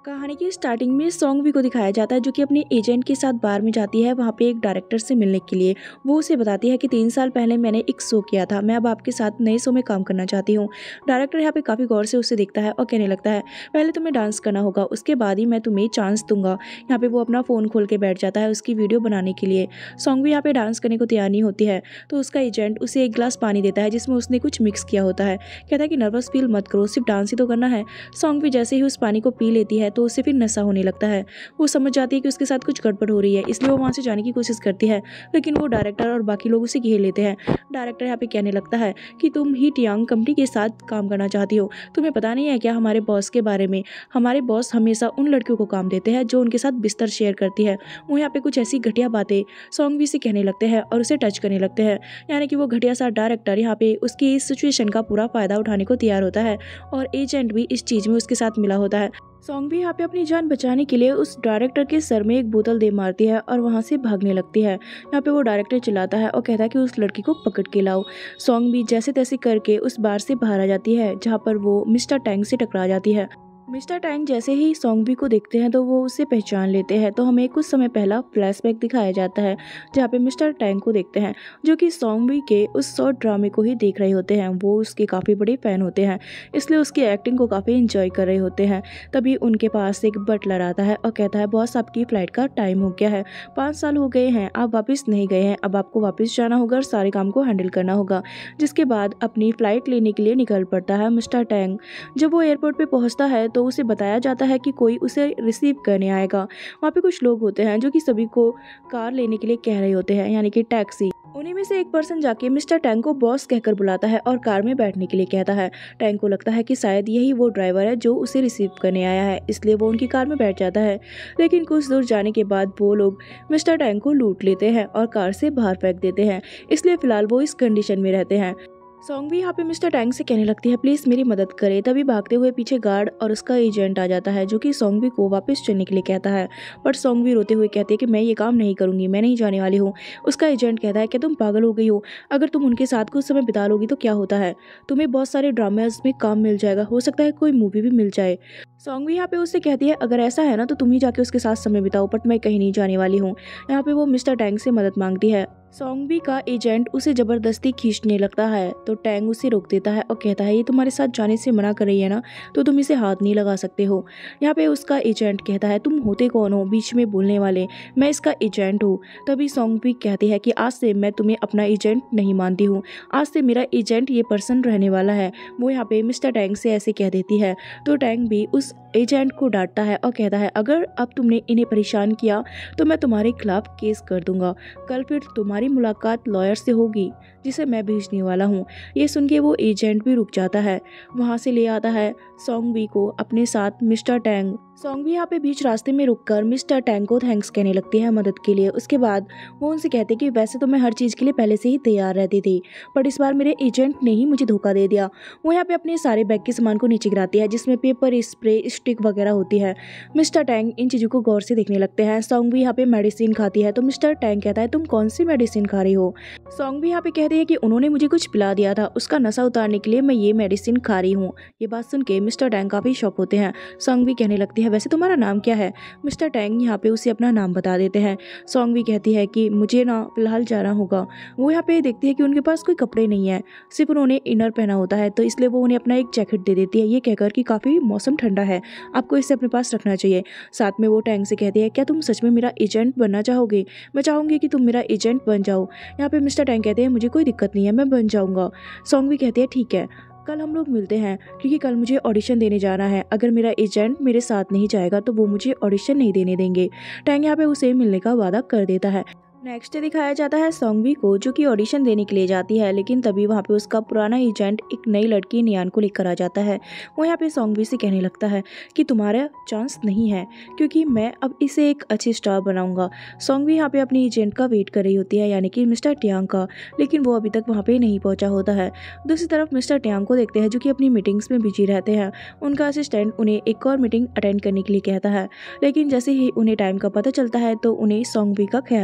कहानी की स्टार्टिंग में सॉन्गवी को दिखाया जाता है जो कि अपने एजेंट के साथ बार में जाती है वहाँ पे एक डायरेक्टर से मिलने के लिए। वो उसे बताती है कि 3 साल पहले मैंने एक शो किया था, मैं अब आपके साथ नए शो में काम करना चाहती हूँ। डायरेक्टर यहाँ पे काफ़ी गौर से उसे देखता है और कहने लगता है पहले तुम्हें डांस करना होगा, उसके बाद ही मैं तुम्हें चांस दूंगा। यहाँ पे वो अपना फ़ोन खोल के बैठ जाता है उसकी वीडियो बनाने के लिए। सॉन्गवी यहाँ पे डांस करने को तैयार नहीं होती है तो उसका एजेंट उसे एक गिलास पानी देता है जिसमें उसने कुछ मिक्स किया होता है। कहता है कि नर्वस फील मत करो, सिर्फ डांस ही तो करना है। सॉन्गवी जैसे ही उस पानी को पी लेती है तो उसे फिर नशा होने लगता है। वो समझ जाती है कि उसके साथ कुछ गड़बड़ हो रही है, इसलिए वो वहाँ से जाने की कोशिश करती है, लेकिन वो डायरेक्टर और बाकी लोग उसे घेर लेते हैं। डायरेक्टर यहाँ पे कहने लगता है कि तुम ही टियांग कंपनी के साथ काम करना चाहती हो, तुम्हें पता नहीं है क्या हमारे बॉस के बारे में। हमारे बॉस हमेशा उन लड़कियों को काम देते हैं जो उनके साथ बिस्तर शेयर करती है। वो यहाँ पे कुछ ऐसी घटिया बातें सॉन्गवी से कहने लगते हैं और उसे टच करने लगते हैं। यानी कि वो घटिया सा डायरेक्टर यहाँ पे उसकी इस सिचुएशन का पूरा फायदा उठाने को तैयार होता है और एजेंट भी इस चीज़ में उसके साथ मिला होता है। सॉन्गवी यहाँ पे अपनी जान बचाने के लिए उस डायरेक्टर के सर में एक बोतल दे मारती है और वहाँ से भागने लगती है। यहाँ पे वो डायरेक्टर चिल्लाता है और कहता है कि उस लड़की को पकड़ के लाओ। सॉन्गवी जैसे तैसे करके उस बार से बाहर आ जाती है जहाँ पर वो मिस्टर टैंग से टकरा जाती है। मिस्टर टैंग जैसे ही सॉन्गवी को देखते हैं तो वो उसे पहचान लेते हैं। तो हमें कुछ समय पहला फ्लैशबैक दिखाया जाता है जहाँ पे मिस्टर टैंग को देखते हैं जो कि सॉन्गवी के उस शॉर्ट ड्रामे को ही देख रहे होते हैं। वो उसके काफ़ी बड़े फ़ैन होते हैं, इसलिए उसकी एक्टिंग को काफ़ी इंजॉय कर रहे होते हैं। तभी उनके पास एक बटलर आता है और कहता है बॉस आपकी फ़्लाइट का टाइम हो गया है, 5 साल हो गए हैं, आप वापस नहीं गए हैं, अब आपको वापस जाना होगा और सारे काम को हैंडल करना होगा। जिसके बाद अपनी फ़्लाइट लेने के लिए निकल पड़ता है मिस्टर टैंग। जब वो एयरपोर्ट पर पहुँचता है तो उसे बताया जाता है कि कोई उसे रिसीव करने आएगा। वहाँ पे कुछ लोग होते हैं जो कि सभी को कार लेने के लिए कह रहे होते हैं, यानी कि टैक्सी। उन्हीं में से एक पर्सन जाके मिस्टर टैंग को बॉस कहकर बुलाता है और कार में बैठने के लिए कहता है। टैंग को लगता है कि शायद यही वो ड्राइवर है जो उसे रिसीव करने आया है, इसलिए वो उनकी कार में बैठ जाता है। लेकिन कुछ दूर जाने के बाद वो लोग मिस्टर टैंग को लूट लेते हैं और कार से बाहर फेंक देते हैं, इसलिए फिलहाल वो इस कंडीशन में रहते हैं। सॉन्गवी यहाँ पे मिस्टर टैंग से कहने लगती है प्लीज़ मेरी मदद करे। तभी भागते हुए पीछे गार्ड और उसका एजेंट आ जाता है जो कि सॉन्गवी को वापस चलने के लिए कहता है। बट सॉन्गवी रोते हुए कहती है कि मैं ये काम नहीं करूँगी, मैं नहीं जाने वाली हूँ। उसका एजेंट कहता है कि तुम पागल हो गई हो, अगर तुम उनके साथ कुछ समय बिता लोगी तो क्या होता है, तुम्हें बहुत सारे ड्रामाज में काम मिल जाएगा, हो सकता है कोई मूवी भी मिल जाए। सॉन्गवी यहाँ पे उससे कहती है अगर ऐसा है ना तो तुम ही जाके उसके साथ समय बिताओ, बट मैं कहीं नहीं जाने वाली हूँ। यहाँ पे वो मिस्टर टैंग से मदद मांगती है। सॉन्गवी का एजेंट उसे जबरदस्ती खींचने लगता है तो टैंग उसे रोक देता है और कहता है ये तुम्हारे साथ जाने से मना कर रही है ना, तो तुम इसे हाथ नहीं लगा सकते हो। यहाँ पे उसका एजेंट कहता है तुम होते कौन हो बीच में बोलने वाले, मैं इसका एजेंट हूँ। तभी सॉन्गवी कहती है कि आज से मैं तुम्हें अपना एजेंट नहीं मानती हूँ, आज से मेरा एजेंट ये पर्सन रहने वाला है। वो यहाँ पे मिस्टर टैंग से ऐसे कह देती है तो टैंग भी उस एजेंट को डांटता है और कहता है अगर अब तुमने इन्हें परेशान किया तो मैं तुम्हारे खिलाफ केस कर दूंगा, कल फिर तुम्हारी मुलाकात लॉयर से होगी जिसे मैं भेजने वाला हूँ। ये सुन के वो एजेंट भी रुक जाता है। वहाँ से ले आता है सॉन्गवी को अपने साथ मिस्टर टैंग। सॉन्गवी यहाँ पे बीच रास्ते में रुककर मिस्टर टैंग को थैंक्स कहने लगती है मदद के लिए। उसके बाद वो उनसे कहते कि वैसे तो मैं हर चीज़ के लिए पहले से ही तैयार रहती थी, बट इस बार मेरे एजेंट ने ही मुझे धोखा दे दिया। वो यहाँ पे अपने सारे बैग के सामान को नीचे गिराती है जिसमें पेपर, स्प्रे, स्टिक वगैरह होती है। मिस्टर टैंग इन चीज़ों को गौर से देखने लगते हैं। सॉन्गवी यहाँ पे मेडिसिन खाती है तो मिस्टर टैंग कहता है तुम कौन सी मेडिसिन खा रही हो। सॉन्गवी यहाँ पे कहती है कि उन्होंने मुझे कुछ पिला दिया था, उसका नशा उतारने के लिए मैं ये मेडिसिन खा रही हूँ। ये बात सुन के मिस्टर टैंग काफ़ी शॉक होते हैं। सॉन्गवी कहने लगती है वैसे तुम्हारा नाम क्या है। मिस्टर टैंग यहाँ पे उसे अपना नाम बता देते हैं। सॉन्गवी कहती है कि मुझे ना फिलहाल जाना होगा। वो यहाँ पे देखती है कि उनके पास कोई कपड़े नहीं है, सिर्फ उन्होंने इनर पहना होता है, तो इसलिए वो उन्हें अपना एक जैकेट दे देती है ये कहकर कि काफ़ी मौसम ठंडा है, आपको इसे अपने पास रखना चाहिए। साथ में वो टैंग से कहती है क्या तुम सच में मेरा एजेंट बनना चाहोगे, मैं चाहूँगी कि तुम मेरा एजेंट बन जाओ। यहाँ पे मिस्टर टैंग कहते हैं मुझे कोई दिक्कत नहीं है, मैं बन जाऊँगा। सॉन्गवी कहती है ठीक है, कल हम लोग मिलते हैं क्योंकि कल मुझे ऑडिशन देने जाना है, अगर मेरा एजेंट मेरे साथ नहीं जाएगा तो वो मुझे ऑडिशन नहीं देने देंगे। टैंग यहाँ पे उसे मिलने का वादा कर देता है। नेक्स्ट डे दिखाया जाता है सॉन्गवी को जो कि ऑडिशन देने के लिए जाती है, लेकिन तभी वहाँ पे उसका पुराना एजेंट एक नई लड़की नियान को लेकर आ जाता है। वो यहाँ पे सॉन्गवी से कहने लगता है कि तुम्हारा चांस नहीं है क्योंकि मैं अब इसे एक अच्छी स्टार बनाऊंगा। सॉन्गवी यहाँ पे अपनी एजेंट का वेट कर रही होती है, यानी कि मिस्टर टियांग का, लेकिन वो अभी तक वहाँ पे नहीं पहुँचा होता है। दूसरी तरफ मिस्टर टियांग को देखते हैं जो कि अपनी मीटिंग्स में बिजी रहते हैं। उनका असिस्टेंट उन्हें एक और मीटिंग अटेंड करने के लिए कहता है, लेकिन जैसे ही उन्हें टाइम का पता चलता है तो उन्हें सॉन्गवी का ख्याल आता है।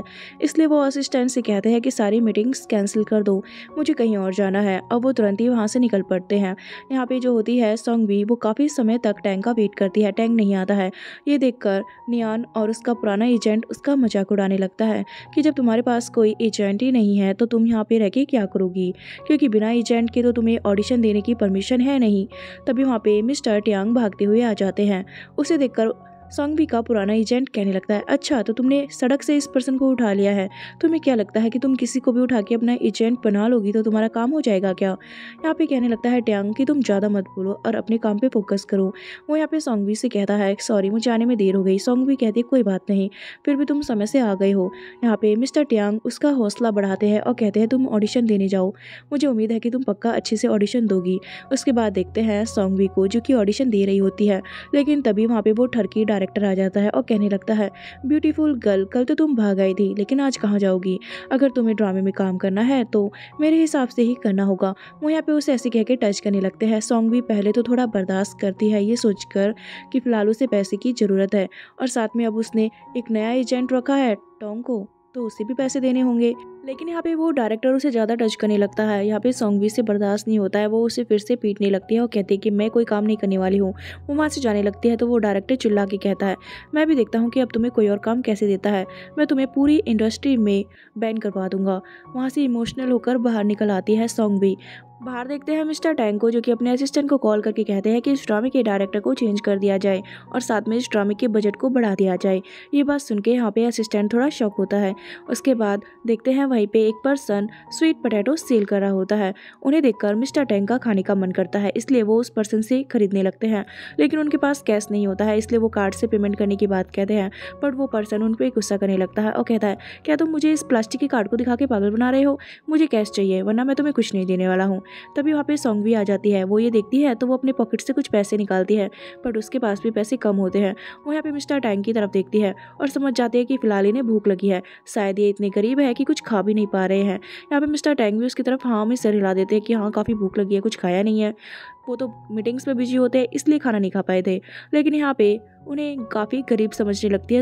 इसलिए वो असिस्टेंट से कहते हैं कि सारी मीटिंग्स कैंसिल कर दो, मुझे कहीं और जाना है। अब वो तुरंत ही वहाँ से निकल पड़ते हैं। यहाँ पे जो होती है सोंगवी, वो काफ़ी समय तक टैंग का वेट करती है, टैंग नहीं आता है। ये देखकर नियान और उसका पुराना एजेंट उसका मजाक उड़ाने लगता है कि जब तुम्हारे पास कोई एजेंट ही नहीं है तो तुम यहाँ पे रह के क्या करोगी, क्योंकि बिना एजेंट के तो तुम्हें ऑडिशन देने की परमिशन है नहीं। तभी वहाँ पे मिस्टर ट्यांग भागते हुए आ जाते हैं। उसे देखकर सोंगवी का पुराना एजेंट कहने लगता है, अच्छा तो तुमने सड़क से इस पर्सन को उठा लिया है, तुम्हें क्या लगता है कि तुम किसी को भी उठा के अपना एजेंट बना लोगी तो तुम्हारा काम हो जाएगा क्या। यहाँ पे कहने लगता है ट्यांग कि तुम ज़्यादा मत बोलो और अपने काम पे फोकस करो। वो यहाँ पे सोंगवी से कहता है, सॉरी मुझे आने में देर हो गई। सोंगवी कहती है, कोई बात नहीं, फिर भी तुम समय से आ गए हो। यहाँ पे मिस्टर ट्यांग उसका हौसला बढ़ाते हैं और कहते हैं, तुम ऑडिशन देने जाओ, मुझे उम्मीद है कि तुम पक्का अच्छे से ऑडिशन दोगी। उसके बाद देखते हैं सोंगवी को जो कि ऑडिशन दे रही होती है, लेकिन तभी वहाँ पे वो ठरकी डायरेक्टर आ जाता है और कहने लगता है, ब्यूटीफुल गर्ल, कल तो तुम भाग आई थी, लेकिन आज कहाँ जाओगी। अगर तुम्हें ड्रामे में काम करना है तो मेरे हिसाब से ही करना होगा। वो यहाँ पे उसे ऐसे कह के टच करने लगते हैं। सोंगवी पहले तो थोड़ा बर्दाश्त करती है, ये सोचकर कि फिलहाल उसे पैसे की ज़रूरत है और साथ में अब उसने एक नया एजेंट रखा है टोंग को, तो उसे भी पैसे देने होंगे। लेकिन यहाँ पे वो डायरेक्टर उसे ज़्यादा टच करने लगता है। यहाँ पे सोंगवी से बर्दाश्त नहीं होता है, वो उसे फिर से पीटने लगती है और कहती है कि मैं कोई काम नहीं करने वाली हूँ। वो वहाँ से जाने लगती है तो वो डायरेक्टर चिल्ला के कहता है, मैं भी देखता हूँ कि अब तुम्हें कोई और काम कैसे देता है, मैं तुम्हें पूरी इंडस्ट्री में बैन करवा दूंगा। वहाँ से इमोशनल होकर बाहर निकल आती है सोंगवी। बाहर देखते हैं मिस्टर टैंग को, जो कि अपने असिस्टेंट को कॉल करके कहते हैं कि इस ड्रामे के डायरेक्टर को चेंज कर दिया जाए और साथ में इस ड्रामे के बजट को बढ़ा दिया जाए। ये बात सुन के यहाँ पे असिस्टेंट थोड़ा शॉक होता है। उसके बाद देखते हैं वहीं पे एक पर्सन स्वीट पोटैटो सेल कर रहा होता है। उन्हें देखकर मिस्टर टैंग का खाने का मन करता है, इसलिए वो उस पर्सन से खरीदने लगते हैं, लेकिन उनके पास कैश नहीं होता है, इसलिए वो कार्ड से पेमेंट करने की बात कहते हैं। बट वो पर्सन उन पर गुस्सा करने लगता है और कहता है, क्या तुम मुझे इस प्लास्टिक के कार्ड को दिखा के पागल बना रहे हो, मुझे कैश चाहिए वरना मैं तुम्हें कुछ नहीं देने वाला हूँ। तभी वहाँ पे सोंगवी आ जाती है। वो ये देखती है तो वो अपने पॉकेट से कुछ पैसे निकालती है, बट उसके पास भी पैसे कम होते हैं। वो यहाँ पे मिस्टर टैंग की तरफ देखती है और समझ जाती है कि फिलहाल इन्हें भूख लगी है, शायद ये इतने गरीब है कि कुछ खा भी नहीं पा रहे हैं। यहाँ पे मिस्टर टैंग भी उसकी तरफ हाँ में सर हिला देते हैं कि हाँ काफ़ी भूख लगी है, कुछ खाया नहीं है। वो तो मीटिंग्स में बिजी होते हैं इसलिए खाना नहीं खा पाए थे, लेकिन यहाँ पे उन्हें काफ़ी गरीब समझने लगती है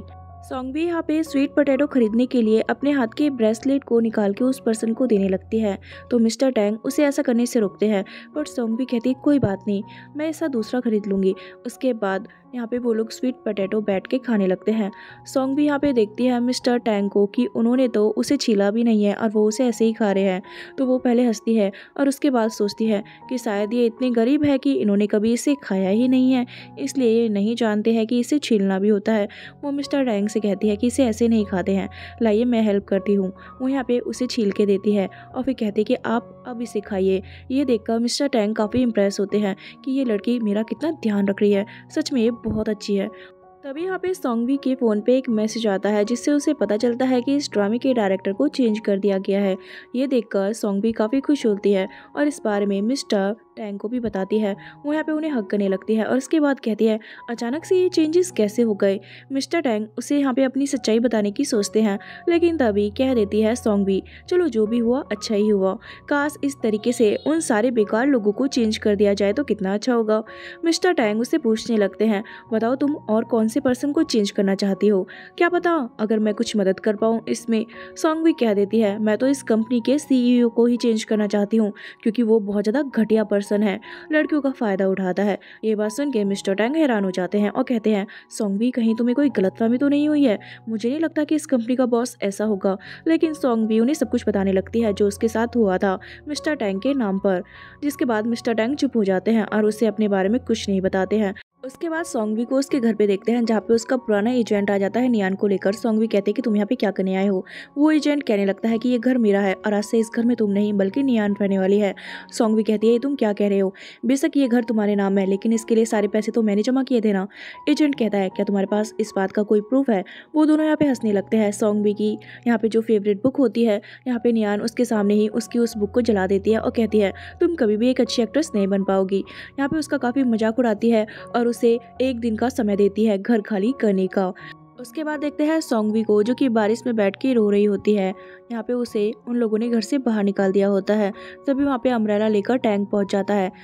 सोंगवी यहाँ पे स्वीट पोटैटो खरीदने के लिए अपने हाथ के ब्रेसलेट को निकाल के उस पर्सन को देने लगती है, तो मिस्टर टैंग उसे ऐसा करने से रोकते हैं। बट सोंगवी कहती है, कोई बात नहीं, मैं ऐसा दूसरा खरीद लूँगी। उसके बाद यहाँ पे वो लोग स्वीट पोटैटो बैठ के खाने लगते हैं। सोंगवी यहाँ पे देखती है मिस्टर टैंग को कि उन्होंने तो उसे छीला भी नहीं है और वो उसे ऐसे ही खा रहे हैं, तो वो पहले हंसती है और उसके बाद सोचती है कि शायद ये इतने गरीब है कि इन्होंने कभी इसे खाया ही नहीं है, इसलिए ये नहीं जानते हैं कि इसे छीलना भी होता है। वो मिस्टर टैंग से कहती है कि इसे ऐसे नहीं खाते हैं, लाइए मैं हेल्प करती हूँ। वो यहाँ पे उसे छील के देती है और फिर कहती है कि आप अब इसे खाइए। ये देखकर मिस्टर टैंग काफ़ी इम्प्रेस होते हैं कि ये लड़की मेरा कितना ध्यान रख रही है, सच में ये बहुत अच्छी है। तभी यहाँ पे सोंगवी के फ़ोन पे एक मैसेज आता है जिससे उसे पता चलता है कि इस ड्रामे के डायरेक्टर को चेंज कर दिया गया है। ये देखकर सोंगवी काफ़ी खुश होती है और इस बारे में मिस्टर टैंग को भी बताती है। वो यहाँ पे उन्हें हक करने लगती है और उसके बाद कहती है, अचानक से ये चेंजेस कैसे हो गए। मिस्टर टैंग उसे यहाँ पे अपनी सच्चाई बताने की सोचते हैं, लेकिन तभी कह देती है सोंगवी, चलो जो भी हुआ अच्छा ही हुआ, काश इस तरीके से उन सारे बेकार लोगों को चेंज कर दिया जाए तो कितना अच्छा होगा। मिस्टर टैंग उससे पूछने लगते हैं, बताओ तुम और कौन से पर्सन को चेंज करना चाहती हो, क्या पता अगर मैं कुछ मदद कर पाऊँ इसमें। सोंगवी कह देती है, मैं तो इस कंपनी के CEO को ही चेंज करना चाहती हूँ, क्योंकि वो बहुत ज़्यादा घटिया पर्सन है, लड़कियों का फायदा उठाता है। ये बात सुन के मिस्टर टैंग हैरान हो जाते हैं और कहते हैं, सोंगवी कहीं तुम्हें कोई गलतफहमी तो नहीं हुई है, मुझे नहीं लगता कि इस कंपनी का बॉस ऐसा होगा। लेकिन सोंगवी उन्हें सब कुछ बताने लगती है जो उसके साथ हुआ था मिस्टर टैंग के नाम पर, जिसके बाद मिस्टर टैंग चुप हो जाते हैं और उसे अपने बारे में कुछ नहीं बताते हैं। उसके बाद सोंगवी को उसके घर पे देखते हैं जहाँ पे उसका पुराना एजेंट आ जाता है नियान को लेकर। सोंगवी कहते हैं कि तुम यहाँ पे क्या करने आए हो। वो एजेंट कहने लगता है कि ये घर मेरा है और आज से इस घर में तुम नहीं बल्कि नियान रहने वाली है। सोंगवी कहती है, ये तुम क्या कह रहे हो, बेशक ये घर तुम्हारे नाम है लेकिन इसके लिए सारे पैसे तो मैंने जमा किए थे ना। एजेंट कहता है, क्या तुम्हारे पास इस बात का कोई प्रूफ है। वो दोनों यहाँ पे हंसने लगते हैं। सोंगवी की यहाँ पे जो फेवरेट बुक होती है, यहाँ पे नियान उसके सामने ही उसकी उस बुक को जला देती है और कहती है, तुम कभी भी एक अच्छी एक्ट्रेस नहीं बन पाओगी। यहाँ पे उसका काफ़ी मजाक उड़ाती है और उसे एक दिन का समय देती है घर खाली करने का। उसके बाद देखते हैं सोंगवी को जो कि बारिश में बैठ के रो रही होती है। यहाँ पे उसे उन लोगों ने घर से बाहर निकाल दिया होता है। तभी वहाँ पे अम्ब्रेला लेकर टैंग पहुँच जाता है।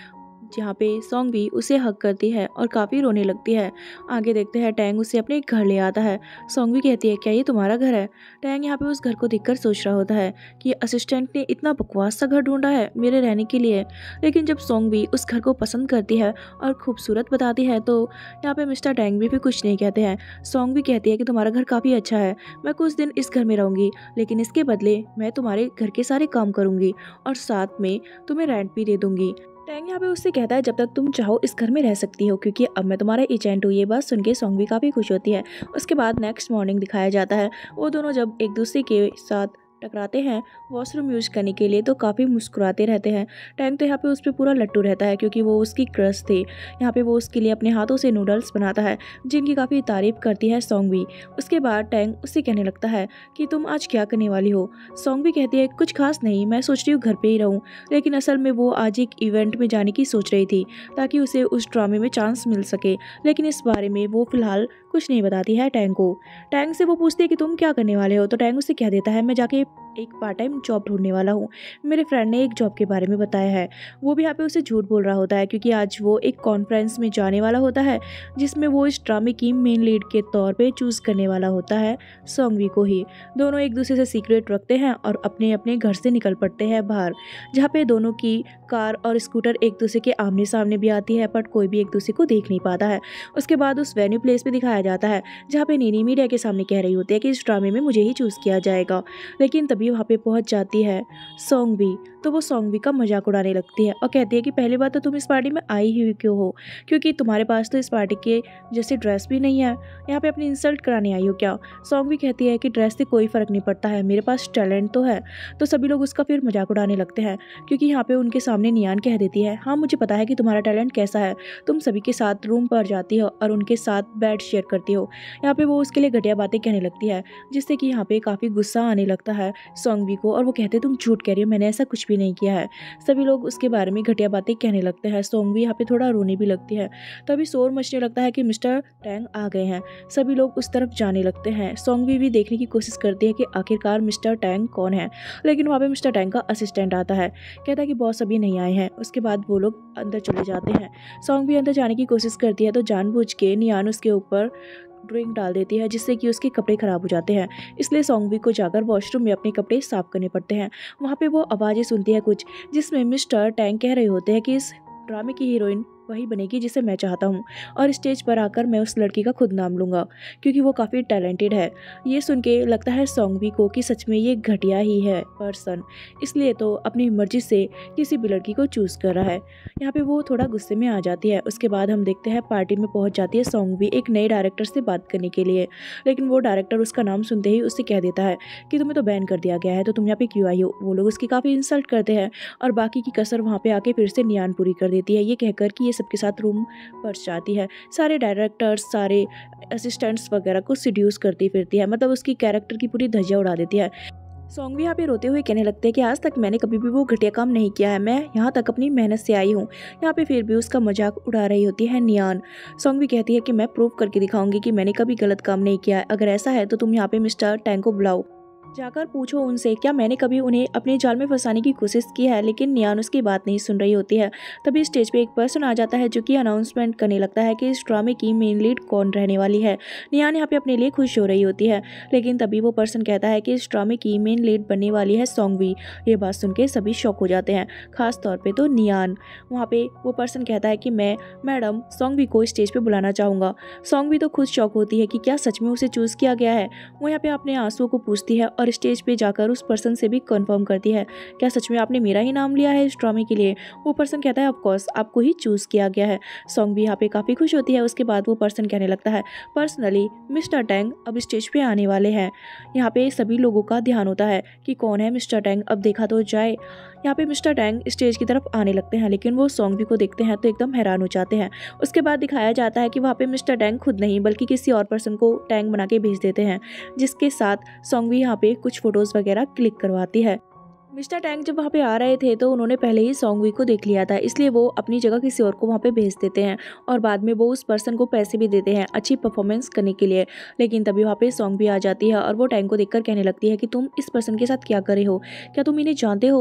जहाँ पे सॉन्गवी उसे हक करती है और काफ़ी रोने लगती है। आगे देखते हैं टैंग उसे अपने घर ले आता है। सॉन्गवी कहती है क्या ये तुम्हारा घर है? टैंग यहाँ पे उस घर को देखकर सोच रहा होता है कि असिस्टेंट ने इतना बकवास सा घर ढूंढा है मेरे रहने के लिए। लेकिन जब सॉन्गवी उस घर को पसंद करती है और खूबसूरत बताती है तो यहाँ पे मिस्टर टैंग भी कुछ नहीं कहते हैं। सॉन्गवी कहती है कि तुम्हारा घर काफ़ी अच्छा है, मैं कुछ दिन इस घर में रहूँगी, लेकिन इसके बदले मैं तुम्हारे घर के सारे काम करूँगी और साथ में तुम्हें रेंट भी दे दूँगी। टैंग यहाँ पे उससे कहता है जब तक तुम चाहो इस घर में रह सकती हो, क्योंकि अब मैं तुम्हारा एजेंट हूँ। ये बात सुन के सॉन्गवी काफ़ी खुश होती है। उसके बाद नेक्स्ट मॉर्निंग दिखाया जाता है। वो दोनों जब एक दूसरे के साथ टकराते हैं वॉशरूम यूज करने के लिए तो काफ़ी मुस्कुराते रहते हैं। टैंग तो यहाँ पे उस पर पूरा लट्टू रहता है क्योंकि वो उसकी क्रश थी। यहाँ पे वो उसके लिए अपने हाथों से नूडल्स बनाता है जिनकी काफ़ी तारीफ करती है सॉन्गवी। उसके बाद टैंग उससे कहने लगता है कि तुम आज क्या करने वाली हो? सॉन्गवी कहती है कुछ खास नहीं, मैं सोच रही हूँ घर पे ही रहूँ। लेकिन असल में वो आज एक इवेंट में जाने की सोच रही थी ताकि उसे उस ड्रामे में चांस मिल सके, लेकिन इस बारे में वो फिलहाल कुछ नहीं बताती है टैंग को। टैंग से वो पूछती है कि तुम क्या करने वाले हो, तो टैंग उसे कह देता है मैं जाके एक पार्ट टाइम जॉब ढूंढने वाला हूँ, मेरे फ्रेंड ने एक जॉब के बारे में बताया है। वो भी यहाँ पे उसे झूठ बोल रहा होता है क्योंकि आज वो एक कॉन्फ्रेंस में जाने वाला होता है जिसमें वो इस ड्रामे की मेन लीड के तौर पे चूज़ करने वाला होता है सॉन्गवी को ही। दोनों एक दूसरे से सीक्रेट रखते हैं और अपने अपने घर से निकल पड़ते हैं बाहर, जहाँ पे दोनों की कार और स्कूटर एक दूसरे के आमने सामने भी आती है बट कोई भी एक दूसरे को देख नहीं पाता है। उसके बाद उस वेन्यू प्लेस पे दिखाया जाता है जहाँ पे नीनी मीडिया के सामने कह रही होती है कि इस ड्रामे में मुझे ही चूज़ किया जाएगा। लेकिन तभी वहाँ पे पहुँच जाती है सॉन्गवी, तो वो सॉन्गवी का मजाक उड़ाने लगती है और कहती है कि पहली बात तो तुम इस पार्टी में आई ही क्यों हो, क्योंकि तुम्हारे पास तो इस पार्टी के जैसे ड्रेस भी नहीं है, यहाँ पे अपनी इंसल्ट कराने आई हो क्या? सॉन्गवी कहती है कि ड्रेस से कोई फ़र्क नहीं पड़ता है, मेरे पास टैलेंट तो है। तो सभी लोग उसका फिर मजाक उड़ाने लगते हैं क्योंकि यहाँ पे उनके सामने नियान कह देती है हाँ मुझे पता है कि तुम्हारा टैलेंट कैसा है, तुम सभी के साथ रूम पर जाती हो और उनके साथ बेड शेयर करती हो। यहाँ पे वो उसके लिए घटिया बातें कहने लगती है जिससे कि यहाँ पे काफ़ी गुस्सा आने लगता है सॉन्गवी को और वो कहते हैं तुम झूठ कह रही हो, मैंने ऐसा कुछ भी नहीं किया है। सभी लोग उसके बारे में घटिया बातें कहने लगते हैं। सॉन्गवी यहाँ पे थोड़ा रोने भी लगती है। तभी शोर मचने लगता है कि मिस्टर टैंग आ गए हैं। सभी लोग उस तरफ जाने लगते हैं। सॉन्गवी भी देखने की कोशिश करती है कि आखिरकार मिस्टर टैंग कौन है, लेकिन वहाँ पे मिस्टर टैंग का असिस्टेंट आता है, कहता है कि बॉस अभी नहीं आए हैं। उसके बाद वो लोग अंदर चले जाते हैं। सॉन्गवी अंदर जाने की कोशिश करती है तो जानबूझ के नियान उसके ऊपर ड्रिंक डाल देती है जिससे कि उसके कपड़े खराब हो जाते हैं। इसलिए सॉन्गवी को जाकर वॉशरूम में अपने कपड़े साफ करने पड़ते हैं। वहाँ पे वो आवाज़ें सुनती है कुछ जिसमें मिस्टर टैंग कह रहे होते हैं कि इस ड्रामे की हीरोइन वही बनेगी जिसे मैं चाहता हूँ और स्टेज पर आकर मैं उस लड़की का खुद नाम लूँगा क्योंकि वो काफ़ी टैलेंटेड है। ये सुन के लगता है सॉन्गवी को कि सच में ये घटिया ही है पर्सन, इसलिए तो अपनी मर्जी से किसी भी लड़की को चूज़ कर रहा है। यहाँ पे वो थोड़ा गुस्से में आ जाती है। उसके बाद हम देखते हैं पार्टी में पहुँच जाती है सॉन्गवी एक नए डायरेक्टर से बात करने के लिए, लेकिन वो डायरेक्टर उसका नाम सुनते ही उससे कह देता है कि तुम्हें तो बैन कर दिया गया है, तो तुम यहाँ पे क्यों आई हो? वो लोग उसकी काफ़ी इंसल्ट करते हैं और बाकी की कसर वहाँ पे आके फिर से नियान पूरी कर देती है ये कहकर कि ये सबके साथ रूम पर जाती है। सारे डायरेक्टर्स, सारे असिस्टेंट्स वगैरह को सीड्यूस करती फिरती है, मतलब उसकी कैरेक्टर की पूरी धज्जियां उड़ा देती है। सॉन्गवी यहाँ पे रोते हुए कहने लगते हैं कि आज तक मैंने कभी भी वो घटिया काम नहीं किया है, मैं यहाँ तक अपनी मेहनत से आई हूँ। यहाँ पे फिर भी उसका मजाक उड़ा रही होती है नियान। सॉन्गवी कहती है कि मैं प्रूव करके दिखाऊंगी कि मैंने कभी गलत काम नहीं किया है, अगर ऐसा है तो तुम यहाँ पे मिस्टर टैंग को बुलाओ, जाकर पूछो उनसे क्या मैंने कभी उन्हें अपने जाल में फंसाने की कोशिश की है। लेकिन नियान उसकी बात नहीं सुन रही होती है। तभी स्टेज पे एक पर्सन आ जाता है जो कि अनाउंसमेंट करने लगता है कि इस ड्रामे की मेन लीड कौन रहने वाली है। नियान यहाँ पे अपने लिए खुश हो रही होती है, लेकिन तभी वो पर्सन कहता है कि इस ड्रामे की मेन लीड बनने वाली है सॉन्गवी। ये बात सुन के सभी शॉक हो जाते हैं, खास तौर पर तो नियान। वहाँ पे वो पर्सन कहता है कि मैं मैडम सॉन्गवी को स्टेज पे बुलाना चाहूँगा। सॉन्गवी तो खुद शॉक होती है कि क्या सच में उसे चूज़ किया गया है। वो यहाँ पे अपने आंसुओं को पूछती है और स्टेज पे जाकर उस पर्सन से भी कंफर्म करती है क्या सच में आपने मेरा ही नाम लिया है इस ड्रामे के लिए। वो पर्सन कहता है ऑफ कोर्स आपको ही चूज़ किया गया है। सॉन्गवी यहाँ पे काफ़ी खुश होती है। उसके बाद वो पर्सन कहने लगता है पर्सनली मिस्टर टैंग अब स्टेज पे आने वाले हैं। यहाँ पे सभी लोगों का ध्यान होता है कि कौन है मिस्टर टैंग, अब देखा तो जाए। यहाँ पे मिस्टर टैंग स्टेज की तरफ आने लगते हैं, लेकिन वो सॉन्गवी को देखते हैं तो एकदम हैरान हो जाते हैं। उसके बाद दिखाया जाता है कि वहाँ पे मिस्टर टैंग खुद नहीं बल्कि किसी और पर्सन को टैंग बना के भेज देते हैं, जिसके साथ सॉन्गवी यहाँ पे कुछ फोटोज़ वगैरह क्लिक करवाती है। मिस्टर टैंग जब वहाँ पे आ रहे थे तो उन्होंने पहले ही सॉन्गवी को देख लिया था, इसलिए वो अपनी जगह किसी और को वहाँ पे भेज देते हैं और बाद में वो उस पर्सन को पैसे भी देते हैं अच्छी परफॉर्मेंस करने के लिए। लेकिन तभी वहाँ पे सॉन्गवी आ जाती है और वो टैंग को देखकर कहने लगती है कि तुम इस पर्सन के साथ क्या करे हो, क्या तुम इन्हें जानते हो?